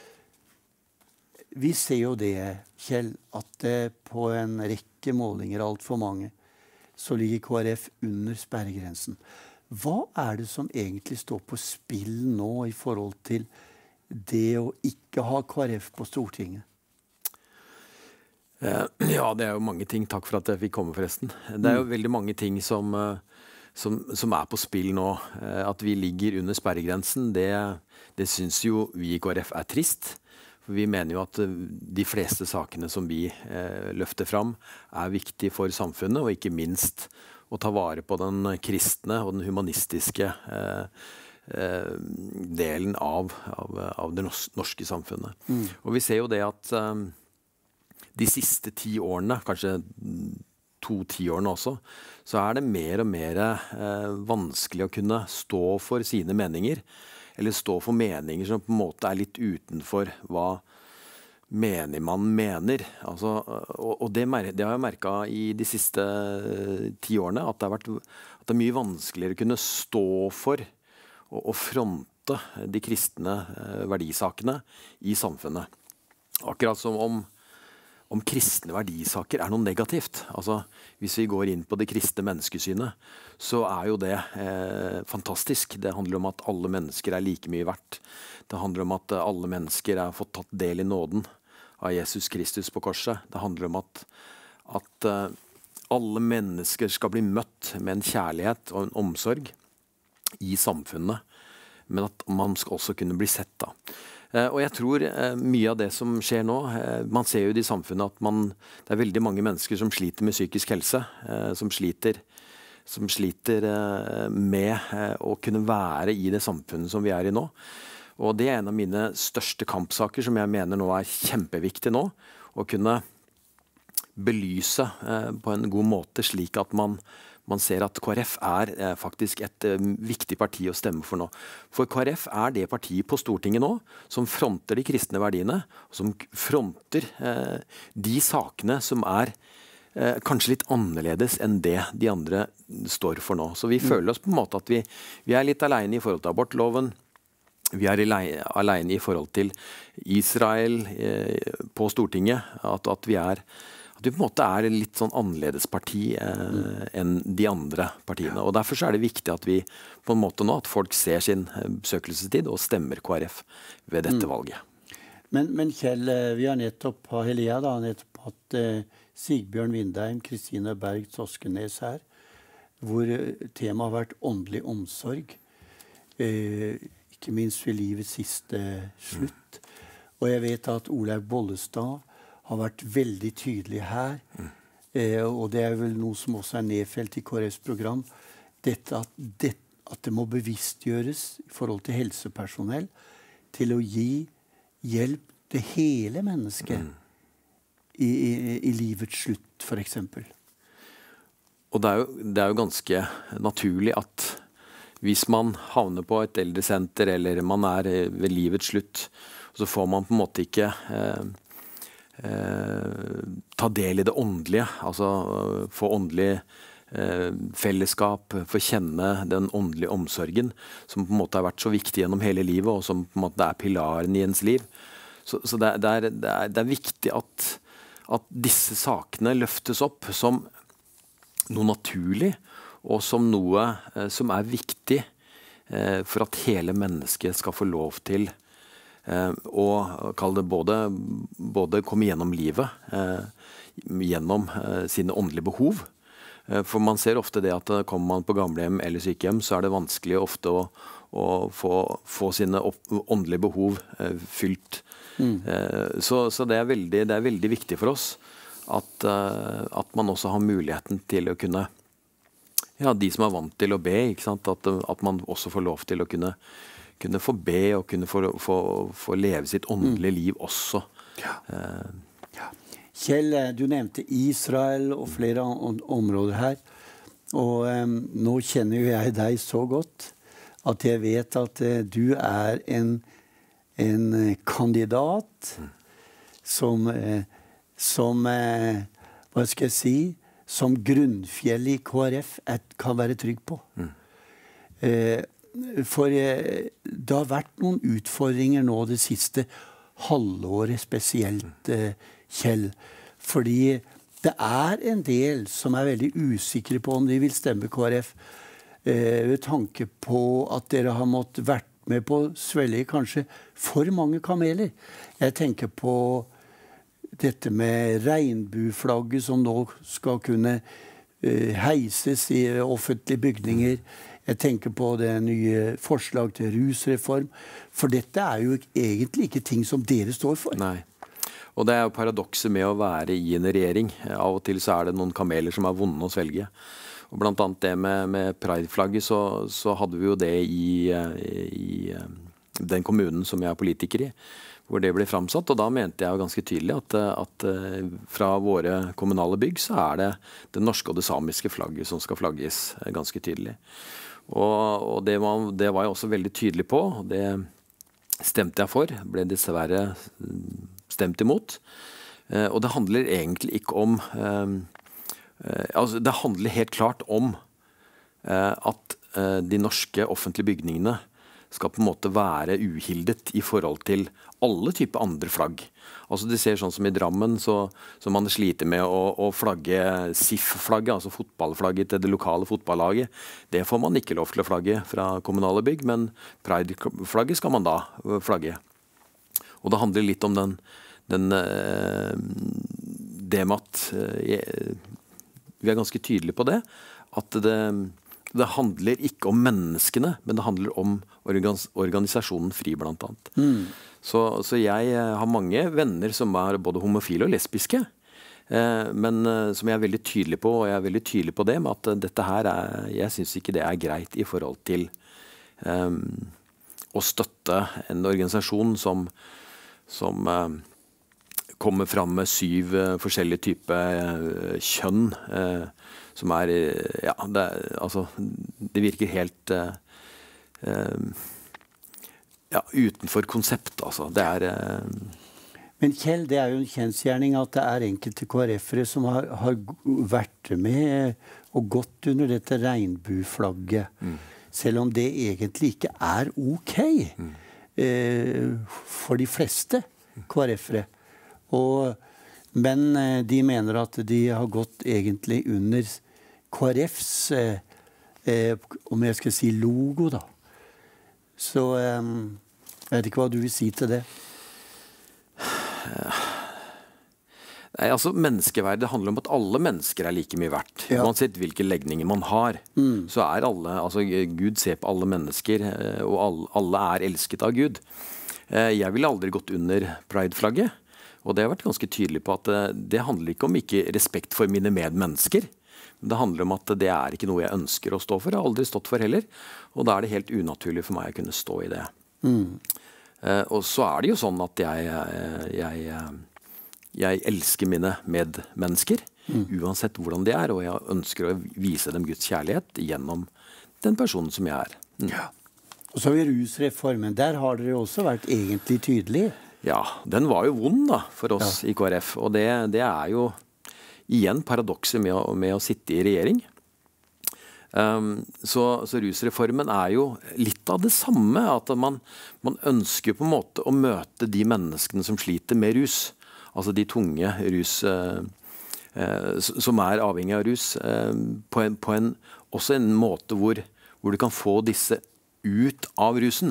Vi ser jo det, Kjell, at eh, på en rekke målinger, alt for mange, så ligger K R F under sperregrensen. Hva er det som egentlig står på spill nå i forhold til det å ikke ha K R F på Stortinget? Ja, det er jo mange ting. Takk for at jeg fikk komme, forresten. Det er jo veldig mange ting som, som, som er på spill nå. At vi ligger under sperregrensen, det, det syns jo vi i K R F er trist. For vi mener jo at de fleste sakene som vi eh, løfter fram, er viktige for samfunnet, og ikke minst å ta vare på den kristne og den humanistiske eh, eh, delen av, av, av det norske samfunnet. Mm. Og vi ser jo det at eh, de siste ti årene, kanskje to tiårene også, så er det mer og mer eh, vanskelig å kunne stå for sine meninger, eller stå for meninger som på en måte er litt utenfor hva menig man mener. Altså, og og det, det har jeg merket i de siste ti årene, at det, har vært, at det er mye vanskeligere å kunne stå for og, og fronte de kristne eh, verdisakene i samfunnet. Akkurat som om om kristne verdisaker er noe negativt. Altså, hvis vi går inn på det kristne menneskesynet, så er jo det eh, fantastisk. Det handler om at alle mennesker er like mye verdt. Det handler om at alle mennesker har fått tatt del i nåden av Jesus Kristus på korset. Det handler om at, at uh, alle mennesker skal bli møtt med en kjærlighet og en omsorg i samfunnet, men at man skal også kunne bli sett da. Uh, og jeg tror uh, mye av det som skjer nå, uh, man ser jo i samfunnet at man, det er veldig mange mennesker som sliter med psykisk helse, uh, som sliter, som sliter uh, med uh, å kunne være i det samfunnet som vi er i nå. Og det er en av mine største kampsaker som jeg mener nå er kjempeviktig nå, å kunne belyse uh, på en god måte slik at man Man ser at K R F er eh, faktisk et eh, viktig parti å stemme for nå. For K R F er det partiet på Stortinget nå som fronter de kristne verdiene, og som fronter eh, de sakene som er eh, kanskje litt annerledes enn det de andre står for nå. Så vi mm. føler oss på en måte at vi, vi er litt alene i forhold til abortloven. Vi er alene i forhold til Israel eh, på Stortinget. At, at vi er At vi på en måte er en litt sånn annerledes parti eh, mm. enn de andre partiene. Og derfor så er det viktig at vi på en måte nå, at folk ser sin besøkelsestid og stemmer K R F ved dette mm. valget. Men, men Kjell, vi har nettopp, Helea da, nettopp hatt eh, Sigbjørn Vindheim, Kristine Berg Toskenes her, hvor temaet har vært åndelig omsorg, eh, ikke minst ved livets siste slutt. Mm. Og jeg vet at Olaug Bollestad har vært veldig tydelig her. Mm. eh, og det er vel noe som også er nedfelt i K R Fs program, dette at, det, at det må bevisstgjøres i forhold til helsepersonell til å gi hjelp til hele mennesket mm. i, i, i livets slutt, for eksempel. Og det er, jo, det er jo ganske naturlig at hvis man havner på et eldresenter eller man er ved livets slutt, så får man på en måte ikke eh, eh, ta del i det åndelige, altså få åndelig eh, fellesskap, få kjenne den åndelige omsorgen som på en måte har vært så viktig gjennom hele livet, og som på en måte er pilaren i ens liv. Så, så det, det, er, det, er, det er viktig at, at disse sakene løftes opp som noe naturlig, og som noe eh, som er viktig eh, for at hele mennesket skal få lov til eh, å kalle det både, både komme gjennom livet, eh, gjennom eh, sine åndelige behov. Eh, for man ser ofte det at kommer man på gamlehjem eller sykehjem, så er det vanskelig ofte å, å få, få sine opp, åndelige behov eh, fylt. Mm. Eh, så så det, er veldig, det er veldig viktig for oss at, uh, at man også har muligheten til å kunne, ja, de som er vant til å be, ikke sant? At, at man også får lov til å kunne, kunne få be og kunne få, få, få leve sitt åndelige liv også. Ja. Uh, ja. Kjell, du nevnte Israel og flere områder her, og um, nå kjenner jo jeg deg så godt at jeg vet at uh, du er en, en kandidat mm. som uh, som, eh, hva skal jeg si, som grunnfjell i K R F er, kan være trygg på. Mm. Eh, for eh, det har vært noen utfordringer nå det siste halvåret spesielt, eh, Kjell. Fordi det er en del som er veldig usikre på om de vil stemme K R F. Eh, ved tanke på at dere har måttet vært med på å svelge kanskje for mange kameler. Jeg tenker på dette med regnbueflagget som nå skal kunne uh, heises i offentlige bygninger. Jeg tenker på det nye forslag til rusreform. For dette er jo egentlig ikke ting som dere står for. Nei. Og det er jo paradokset med å være i en regjering. Av og til så er det noen kameler som er vonde å svelge. Og blant annet det med, med Pride-flagget, så, så hadde vi jo det i, i, i den kommunen som jeg er politiker i, hvor det ble framsatt, og da mente jeg jo ganske tydelig at, at fra våre kommunale bygg så er det det norske og det samiske flagget som skal flagges ganske tydelig. Og, og det, var, det var jeg også veldig tydelig på, og det stemte jeg for, ble dessverre stemt imot. Og det handler egentlig ikke om, altså det handler helt klart om at de norske offentlige bygningene skal på en måte være uhildet i forhold til alle typer andre flagg. Altså det ser sånn som i Drammen, så, så man sliter med å, å flagge S I F-flagget, altså fotballflagget til det lokale fotballaget. Det får man ikke lov til å flagge fra kommunale bygg, men Pride-flagget skal man da flagge. Og det handler litt om den, den det med at jeg, vi er ganske tydelige på det, at det Det handler ikke om menneskene, men det handler om organis organisasjonen FRI blant annet. Mm. Så, så jeg har mange venner som er både homofile og lesbiske, eh, men eh, som jeg er veldig tydelig på, og jeg er veldig tydelig på det, med at dette her er, jeg synes ikke det er greit i forhold til eh, å støtte en organisasjon som, som eh, kommer fram med syv eh, forskjellige typer eh, kjønn, eh, som er, ja, det, altså, det virker helt uh, uh, ja, utenfor konsept, altså. Det er... Uh... Men Kjell, det er jo en kjensgjerning at det er enkelte K R F-ere som har, har vært med og gått under dette regnbueflagget, mm. selv om det egentlig ikke er ok mm. uh, for de fleste K R F-ere. Og, men uh, de mener at de har gått egentlig under K R Fs, eh, eh, om jeg skal si logo da. Så eh, jeg vet ikke hva du vil si til det. Nei, altså menneskeverd, det handler om at alle mennesker er like mye verdt. Ja. Uansett hvilke legninger man har, mm. så er alle, altså Gud ser på alle mennesker, og alle, alle er elsket av Gud. Jeg ville aldri gått under Pride-flagget. Og det har jeg vært ganske tydelig på at uh, det handler ikke om ikke respekt for mine medmennesker. Men det handler om at det er ikke noe jeg ønsker å stå for. Jeg har aldri stått for heller. Og da er det helt unaturlig for meg å kunne stå i det. Mm. Uh, og så er det jo sånn at jeg, jeg, jeg, jeg elsker mine medmennesker. Mm. Uansett hvordan de er. Og jeg ønsker å vise dem Guds kjærlighet gjennom den personen som jeg er. Mm. Ja. Og så har vi rusreformen. Der har dere også vært egentlig tydelige. Ja, den var jo vond da, for oss ja. I K R F. Og det, det er jo igjen paradokset med, med å sitte i regjering. Um, så, så rusreformen er jo litt av det samme. At man, man ønsker på en måte å møte de menneskene som sliter med rus. Altså de tunge rus, uh, uh, som er avhengig av rus. Uh, på en, på en, også en måte hvor, hvor du kan få disse ut av rusen.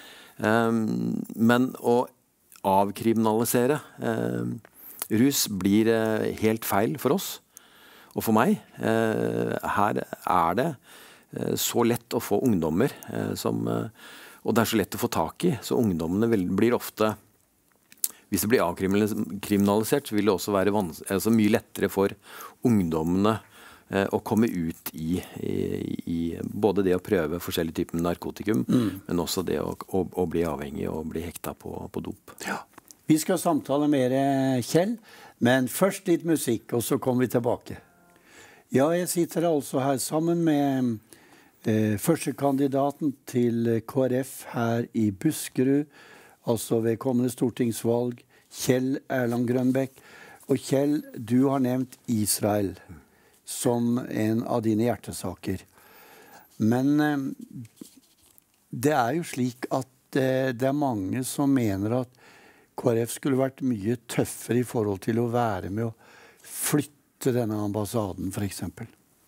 Um, men å avkriminalisere eh, rus blir eh, helt feil for oss og for meg. Eh, her er det eh, så lett å få ungdommer eh, som, eh, og det er så lett å få tak i, så ungdommene vil, blir ofte, hvis det blir avkriminalisert, så vil det også være vans- altså mye lettere for ungdommene eh, å komme ut i, i, i både det å prøve forskjellige typer narkotikum, mm. men også det å, å, å bli avhengig og bli hekta på, på dop. Ja. Vi skal samtale mer, Kjell, men først litt musikk, og så kommer vi tilbake. Ja, jeg sitter altså her sammen med eh, førstekandidaten til K R F her i Buskerud, altså ved kommende stortingsvalg, Kjell Erland Grønbekk. Og Kjell, du har nevnt Israel som en av dine hjertesaker. Men eh, det er jo slik at eh, det er mange som mener at K R F skulle vært mye tøffere i forhold til å være med å flytte denne ambassaden, for eksempel.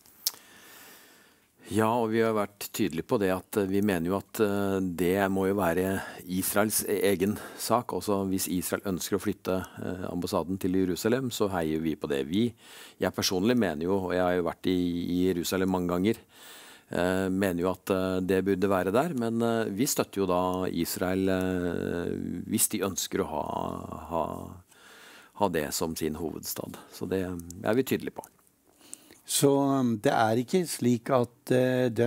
Ja, og vi har vært tydelige på det at vi mener jo at det må jo være Israels egen sak. Også hvis Israel ønsker å flytte ambassaden til Jerusalem, så heier vi på det. Vi, jeg personlig mener jo, og jeg har jo vært i, i Jerusalem mange ganger, Uh, mener jo at uh, det burde være der, men uh, vi støtter jo da Israel uh, hvis de ønsker å ha, ha, ha det som sin hovedstad. Så det er vi tydelige på. Så um, det er ikke slik at uh, de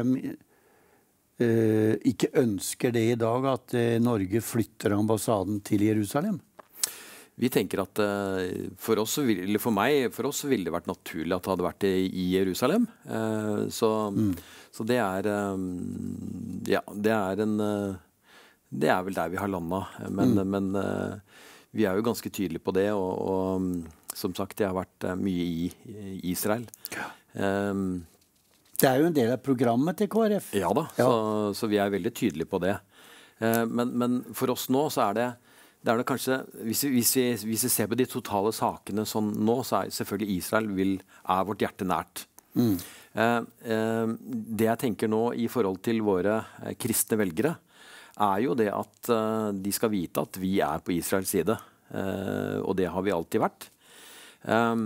uh, ikke ønsker det i dag, at uh, Norge flytter ambassaden til Jerusalem? Vi tenker at uh, for oss, eller for meg, for oss ville det vært naturlig at det hadde vært i Jerusalem. Uh, så, mm. så det er, um, ja, det er en, uh, det er vel der vi har landet. Men, mm. men uh, vi er jo ganske tydelige på det, og, og um, som sagt, jeg har vært uh, mye i, i Israel. Ja. Um, det er jo en del av programmet til K R F. Ja da, ja. Så, så vi er veldig tydelige på det. Uh, men, men for oss nå så er det Det er det kanskje, hvis vi, hvis, vi, hvis vi ser på de totale sakene sånn nå, så er selvfølgelig Israel vil, er vårt hjerte nært. Mm. Eh, eh, det jeg tenker nå i forhold til våre eh, kristne velgere, er jo det at eh, de skal vite at vi er på Israels side. Eh, og det har vi alltid vært. Eh,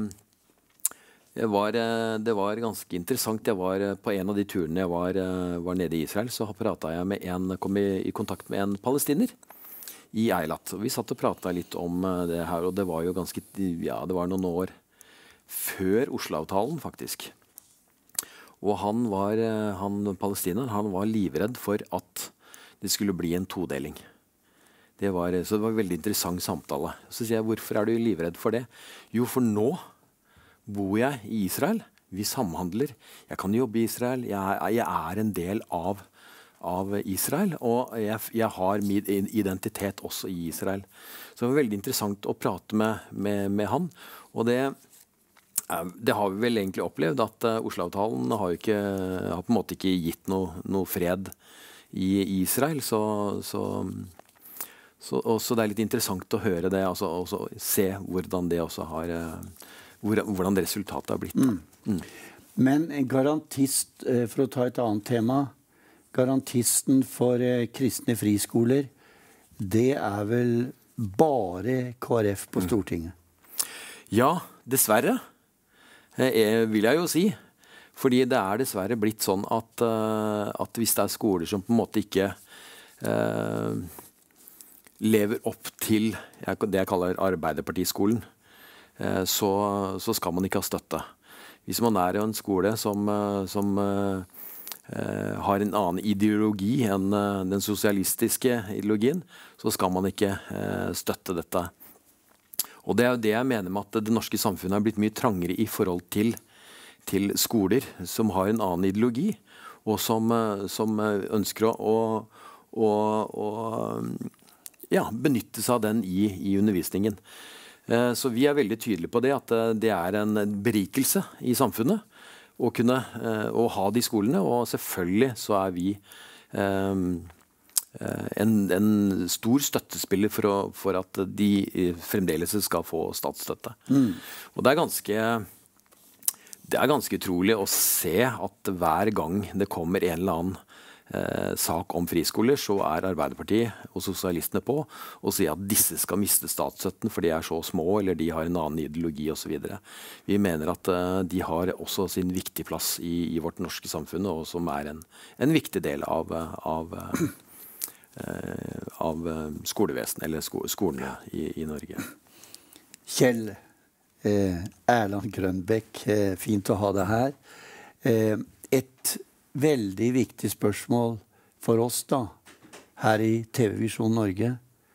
jeg var, det var ganske interessant. Jeg var på en av de turene jeg var, var nede i Israel, så pratet jeg med en, kom i, i kontakt med en palestiner i Eilat. Og vi satt og pratet litt om det her, og det var jo ganske, ja, det var noen år før Oslo-avtalen, faktisk. Og han var, han palestineren, han var livredd for at det skulle bli en todeling. Det var, så det var en veldig interessant samtale. Så sier jeg, hvorfor er du livredd for det? Jo, for nå bor jeg i Israel. Vi samhandler. Jeg kan jobbe i Israel. Jeg, jeg er en del av av Israel, og jeg, jeg har min identitet også i Israel. Så det var veldig interessant å prate med, med, med han, og det, det har vi vel egentlig opplevd, at uh, Oslo-avtalen har, ikke, har på en måte ikke gitt noe, noe fred i Israel, så, så, så også det er litt interessant å høre det, altså, også se hvordan det også har, uh, hvordan resultatet har blitt. Mm. Mm. Men en garantist, uh, for å ta et annet tema, garantisten for eh, kristne friskoler, det er vel bare K R F på Stortinget? Ja, dessverre, eh, vil jeg jo si. Fordi det er dessverre blitt sånn at, uh, at hvis det er skoler som på en måte ikke uh, lever opp til det jeg kaller Arbeiderpartiskolen, eh, så, så skal man ikke ha støtte. Hvis man er i en skole som, som uh, uh, har en annen ideologi enn uh, den sosialistiske ideologien, så skal man ikke uh, støtte dette. Og det er jo det jeg mener med at det norske samfunnet er blitt mye trangere i forhold til, til skoler som har en annen ideologi, og som, uh, som ønsker å, å, å, å ja, benytte seg av den i, i undervisningen. Så vi er veldig tydelige på det, at det er en berikelse i samfunnet å kunne å ha de skolene, og selvfølgelig så er vi um, en, en stor støttespiller for, å, for at de fremdeles skal få statsstøtte. Mm. Og det er ganske det er ganske utrolig å se at hver gang det kommer en eller annen Eh, sak om friskoler, så er Arbeiderpartiet og sosialistene på og sier at disse skal miste statsstøtten for de er så små, eller de har en annen ideologi og så videre. Vi mener at eh, de har også sin viktige plass i, i vårt norske samfunn, og som er en, en viktig del av, av, eh, av skolevesenet, eller sko skolene i, i Norge. Kjell eh, Erland Grønbæk, eh, fint å ha deg her. Eh, et veldig viktig spørsmål for oss da, her i T V-Visjon Norge.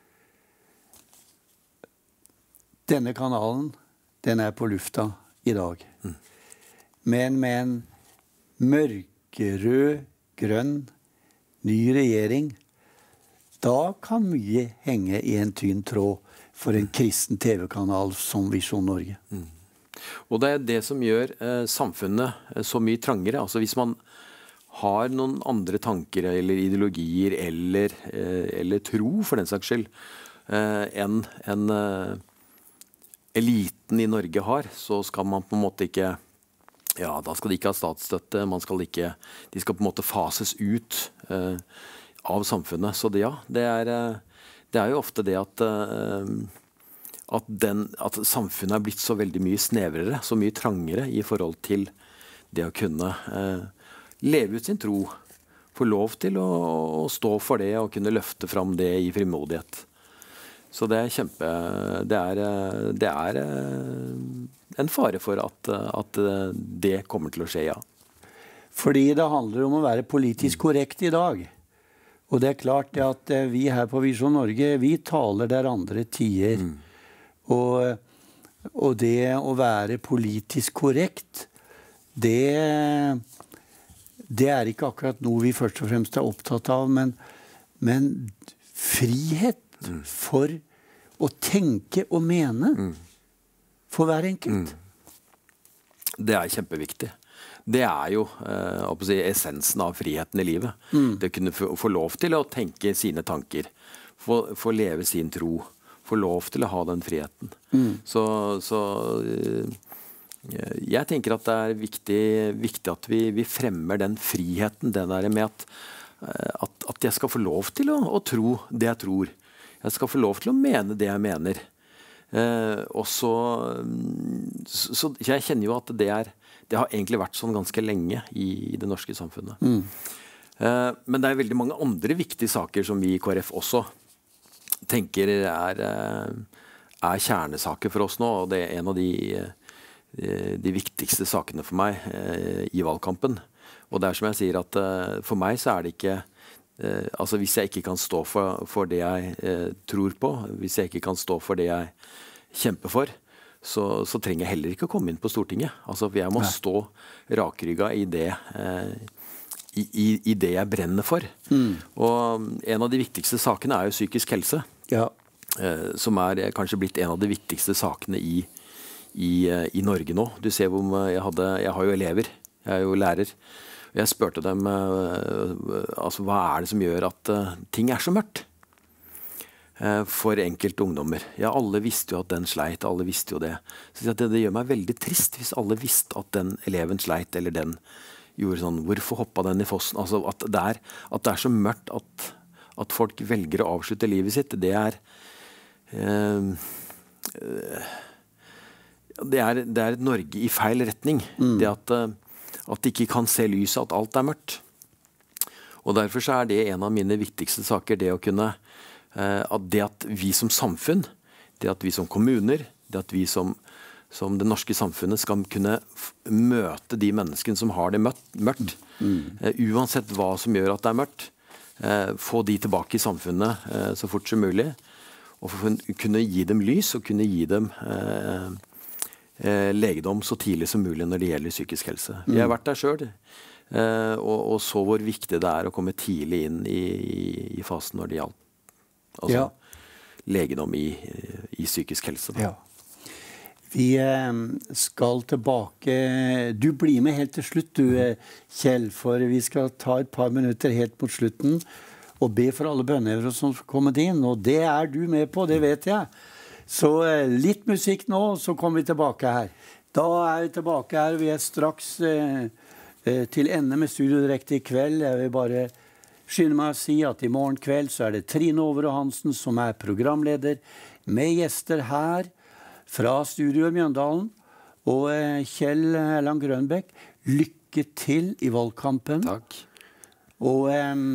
Denne kanalen, den er på lufta i dag. Mm. Men med en mørkerød, grønn, ny regjering, da kan mye henge i en tynn tråd for en kristen T V-kanal som Visjon Norge. Mm. Og det er det som gjør eh, samfunnet så mye trangere. Altså hvis man har noen andre tanker eller ideologier eller, eh, eller tro, for den saks skyld, eh, enn en, eh, eliten i Norge har, så skal man på en måte ikke, ja, da skal de ikke ha statsstøtte, man skal ikke, de skal på en måte fases ut eh, av samfunnet. Så det, ja, det er, det er jo ofte det at, eh, at, den, at samfunnet er blitt så veldig mye snevrere, så mye trangere i forhold til det å kunne eh, leve ut sin tro, få lov til å, å stå for det og kunne løfte fram det i frimodighet. Så det er kjempe, det er, det er en fare for at, at det kommer til å skje, ja. Fordi det handler om å være politisk korrekt i dag. Og det er klart det at vi her på Visjon Norge, vi taler der andre tier. Mm. Og, og det å være politisk korrekt, det Det er ikke akkurat noe vi først og fremst er opptatt av, men, men frihet mm. for å tenke og mene mm. for hver enkelt. Mm. Det er kjempeviktig. Det er jo eh, å si, essensen av friheten i livet. Mm. Det å kunne få, få lov til å tenke sine tanker, få, få leve sin tro, få lov til å ha den friheten. Mm. Så... så eh, Jeg tenker at det er viktig, viktig at vi, vi fremmer den friheten, den der med at, at, at jeg skal få lov til å, å tro det jeg tror. Jeg skal få lov til å mene det jeg mener. Eh, og så, så jeg kjenner jo at det, er, det har egentlig vært sånn ganske lenge i, i det norske samfunnet. Mm. Eh, men det er veldig mange andre viktige saker som vi i K R F også tenker er, er kjernesaker for oss nå, og det er en av de de viktigste sakene for meg eh, i valgkampen. Og det er som jeg sier at eh, for meg så er det ikke eh, altså hvis jeg ikke kan stå for, for det jeg eh, tror på, hvis jeg ikke kan stå for det jeg kjemper for, så, så trenger jeg heller ikke å komme inn på Stortinget. Altså jeg må stå rakrygga i det eh, i, i, i det jeg brenner for. Mm. Og en av de viktigste sakene er jo psykisk helse. Ja. Eh, som er kanskje blitt en av de viktigste sakene i I, i Norge nå. Du ser hvor jeg hadde, jeg har jo elever, jeg er jo lærer. Og jeg spurte dem, altså hva er det som gjør at uh, ting er så mørkt? Uh, for enkelte ungdommer. Ja, alle visste jo at den sleit, alle visste jo det. Så det, det gjør meg veldig trist hvis alle visste at den eleven sleit, eller den gjorde sånn, hvorfor hoppet den i fossen? Altså at det er, at det er så mørkt at, at folk velger å avslutte livet sitt, det er... Uh, uh, Det er, det er et Norge i feil retning. Mm. Det at, at de ikke kan se lyset, at alt er mørt. Og derfor så er det en av mine viktigste saker, det å kunne at det at vi som samfunn, det at vi som kommuner, det at vi som, som det norske samfunnet skal kunne møte de menneskene som har det mørkt, mm. uansett hva som gjør at det er mørkt, få de tilbake i samfunnet så fort som mulig, og for å kunne gi dem lys og kunne gi dem eh, legedom så tidlig som mulig når det gjelder psykisk helse. Jeg har vært der selv, eh, og, og så hvor viktig det er å komme tidlig inn i, i, i fasen når det gjaldt altså, ja. legedom i, i psykisk helse. Da. Ja. Vi eh, skal tilbake, du blir med helt til slutt du Kjell, for vi skal ta et par minutter helt mot slutten, og be for alle bønneøvere som har kommet inn, og det er du med på, det vet jeg. Så eh, litt musikk nå, så kommer vi tilbake her. Da er vi tilbake her, vi er straks eh, eh, til ende med Studio Direkte i kveld. Jeg vil bare skynde meg å si at i morgen kveld så er det Trine Over og Hansen som er programleder, med gjester her fra Studio i Mjøndalen, og eh, Kjell Erland Grønbæk, lykke til i valgkampen. Takk. Og eh,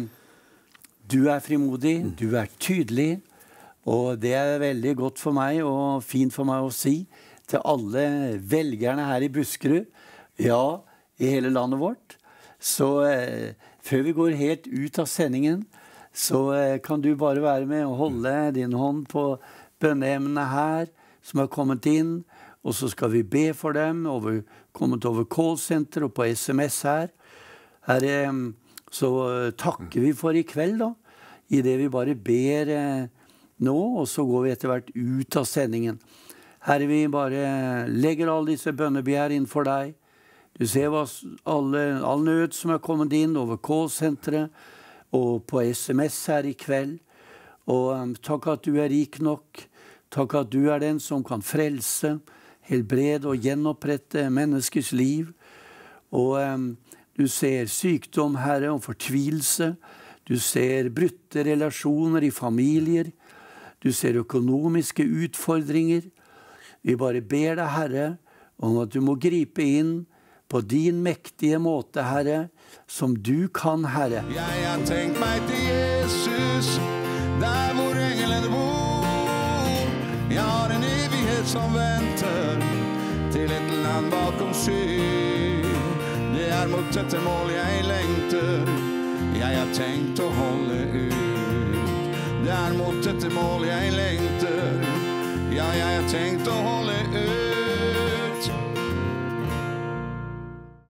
du er frimodig, du er tydelig, og det er veldig godt for meg og fint for meg å si til alle velgerne her i Buskerud, ja, i hele landet vårt. Så eh, før vi går helt ut av sendingen, så eh, kan du bare være med og holde din hånd på bønneemnene her som har kommet inn, og så skal vi be for dem, over, kommet over callcenter og på sms her. Her er eh, så takker vi for i kveld da, i det vi bare ber eh, nå, og så går vi etter hvert ut av sendingen. Herre, vi bare legger alle disse bønnebegjær inn for deg. Du ser hva alle, all nød som er kommet inn over callsenteret og på sms her i kveld. Og um, takk at du er rik nok. Takk at du er den som kan frelse, helbrede og gjenopprette menneskers liv. Og um, du ser sykdom, Herre, og fortvilelse. Du ser brutte relasjoner i familier. Du ser økonomiske utfordringer. Vi bare ber deg, Herre, om at du må gripe inn på din mektige måte, Herre, som du kan, Herre. Jeg har tenkt meg til Jesus, der hvor englene bor. Jeg har en evighet som venter, til et land bakom sky. Det er mot dette mål jeg lengter, jeg har tenkt å holde ut. Det er mot dette mål jeg lengter, ja, jeg har tenkt å holde ut.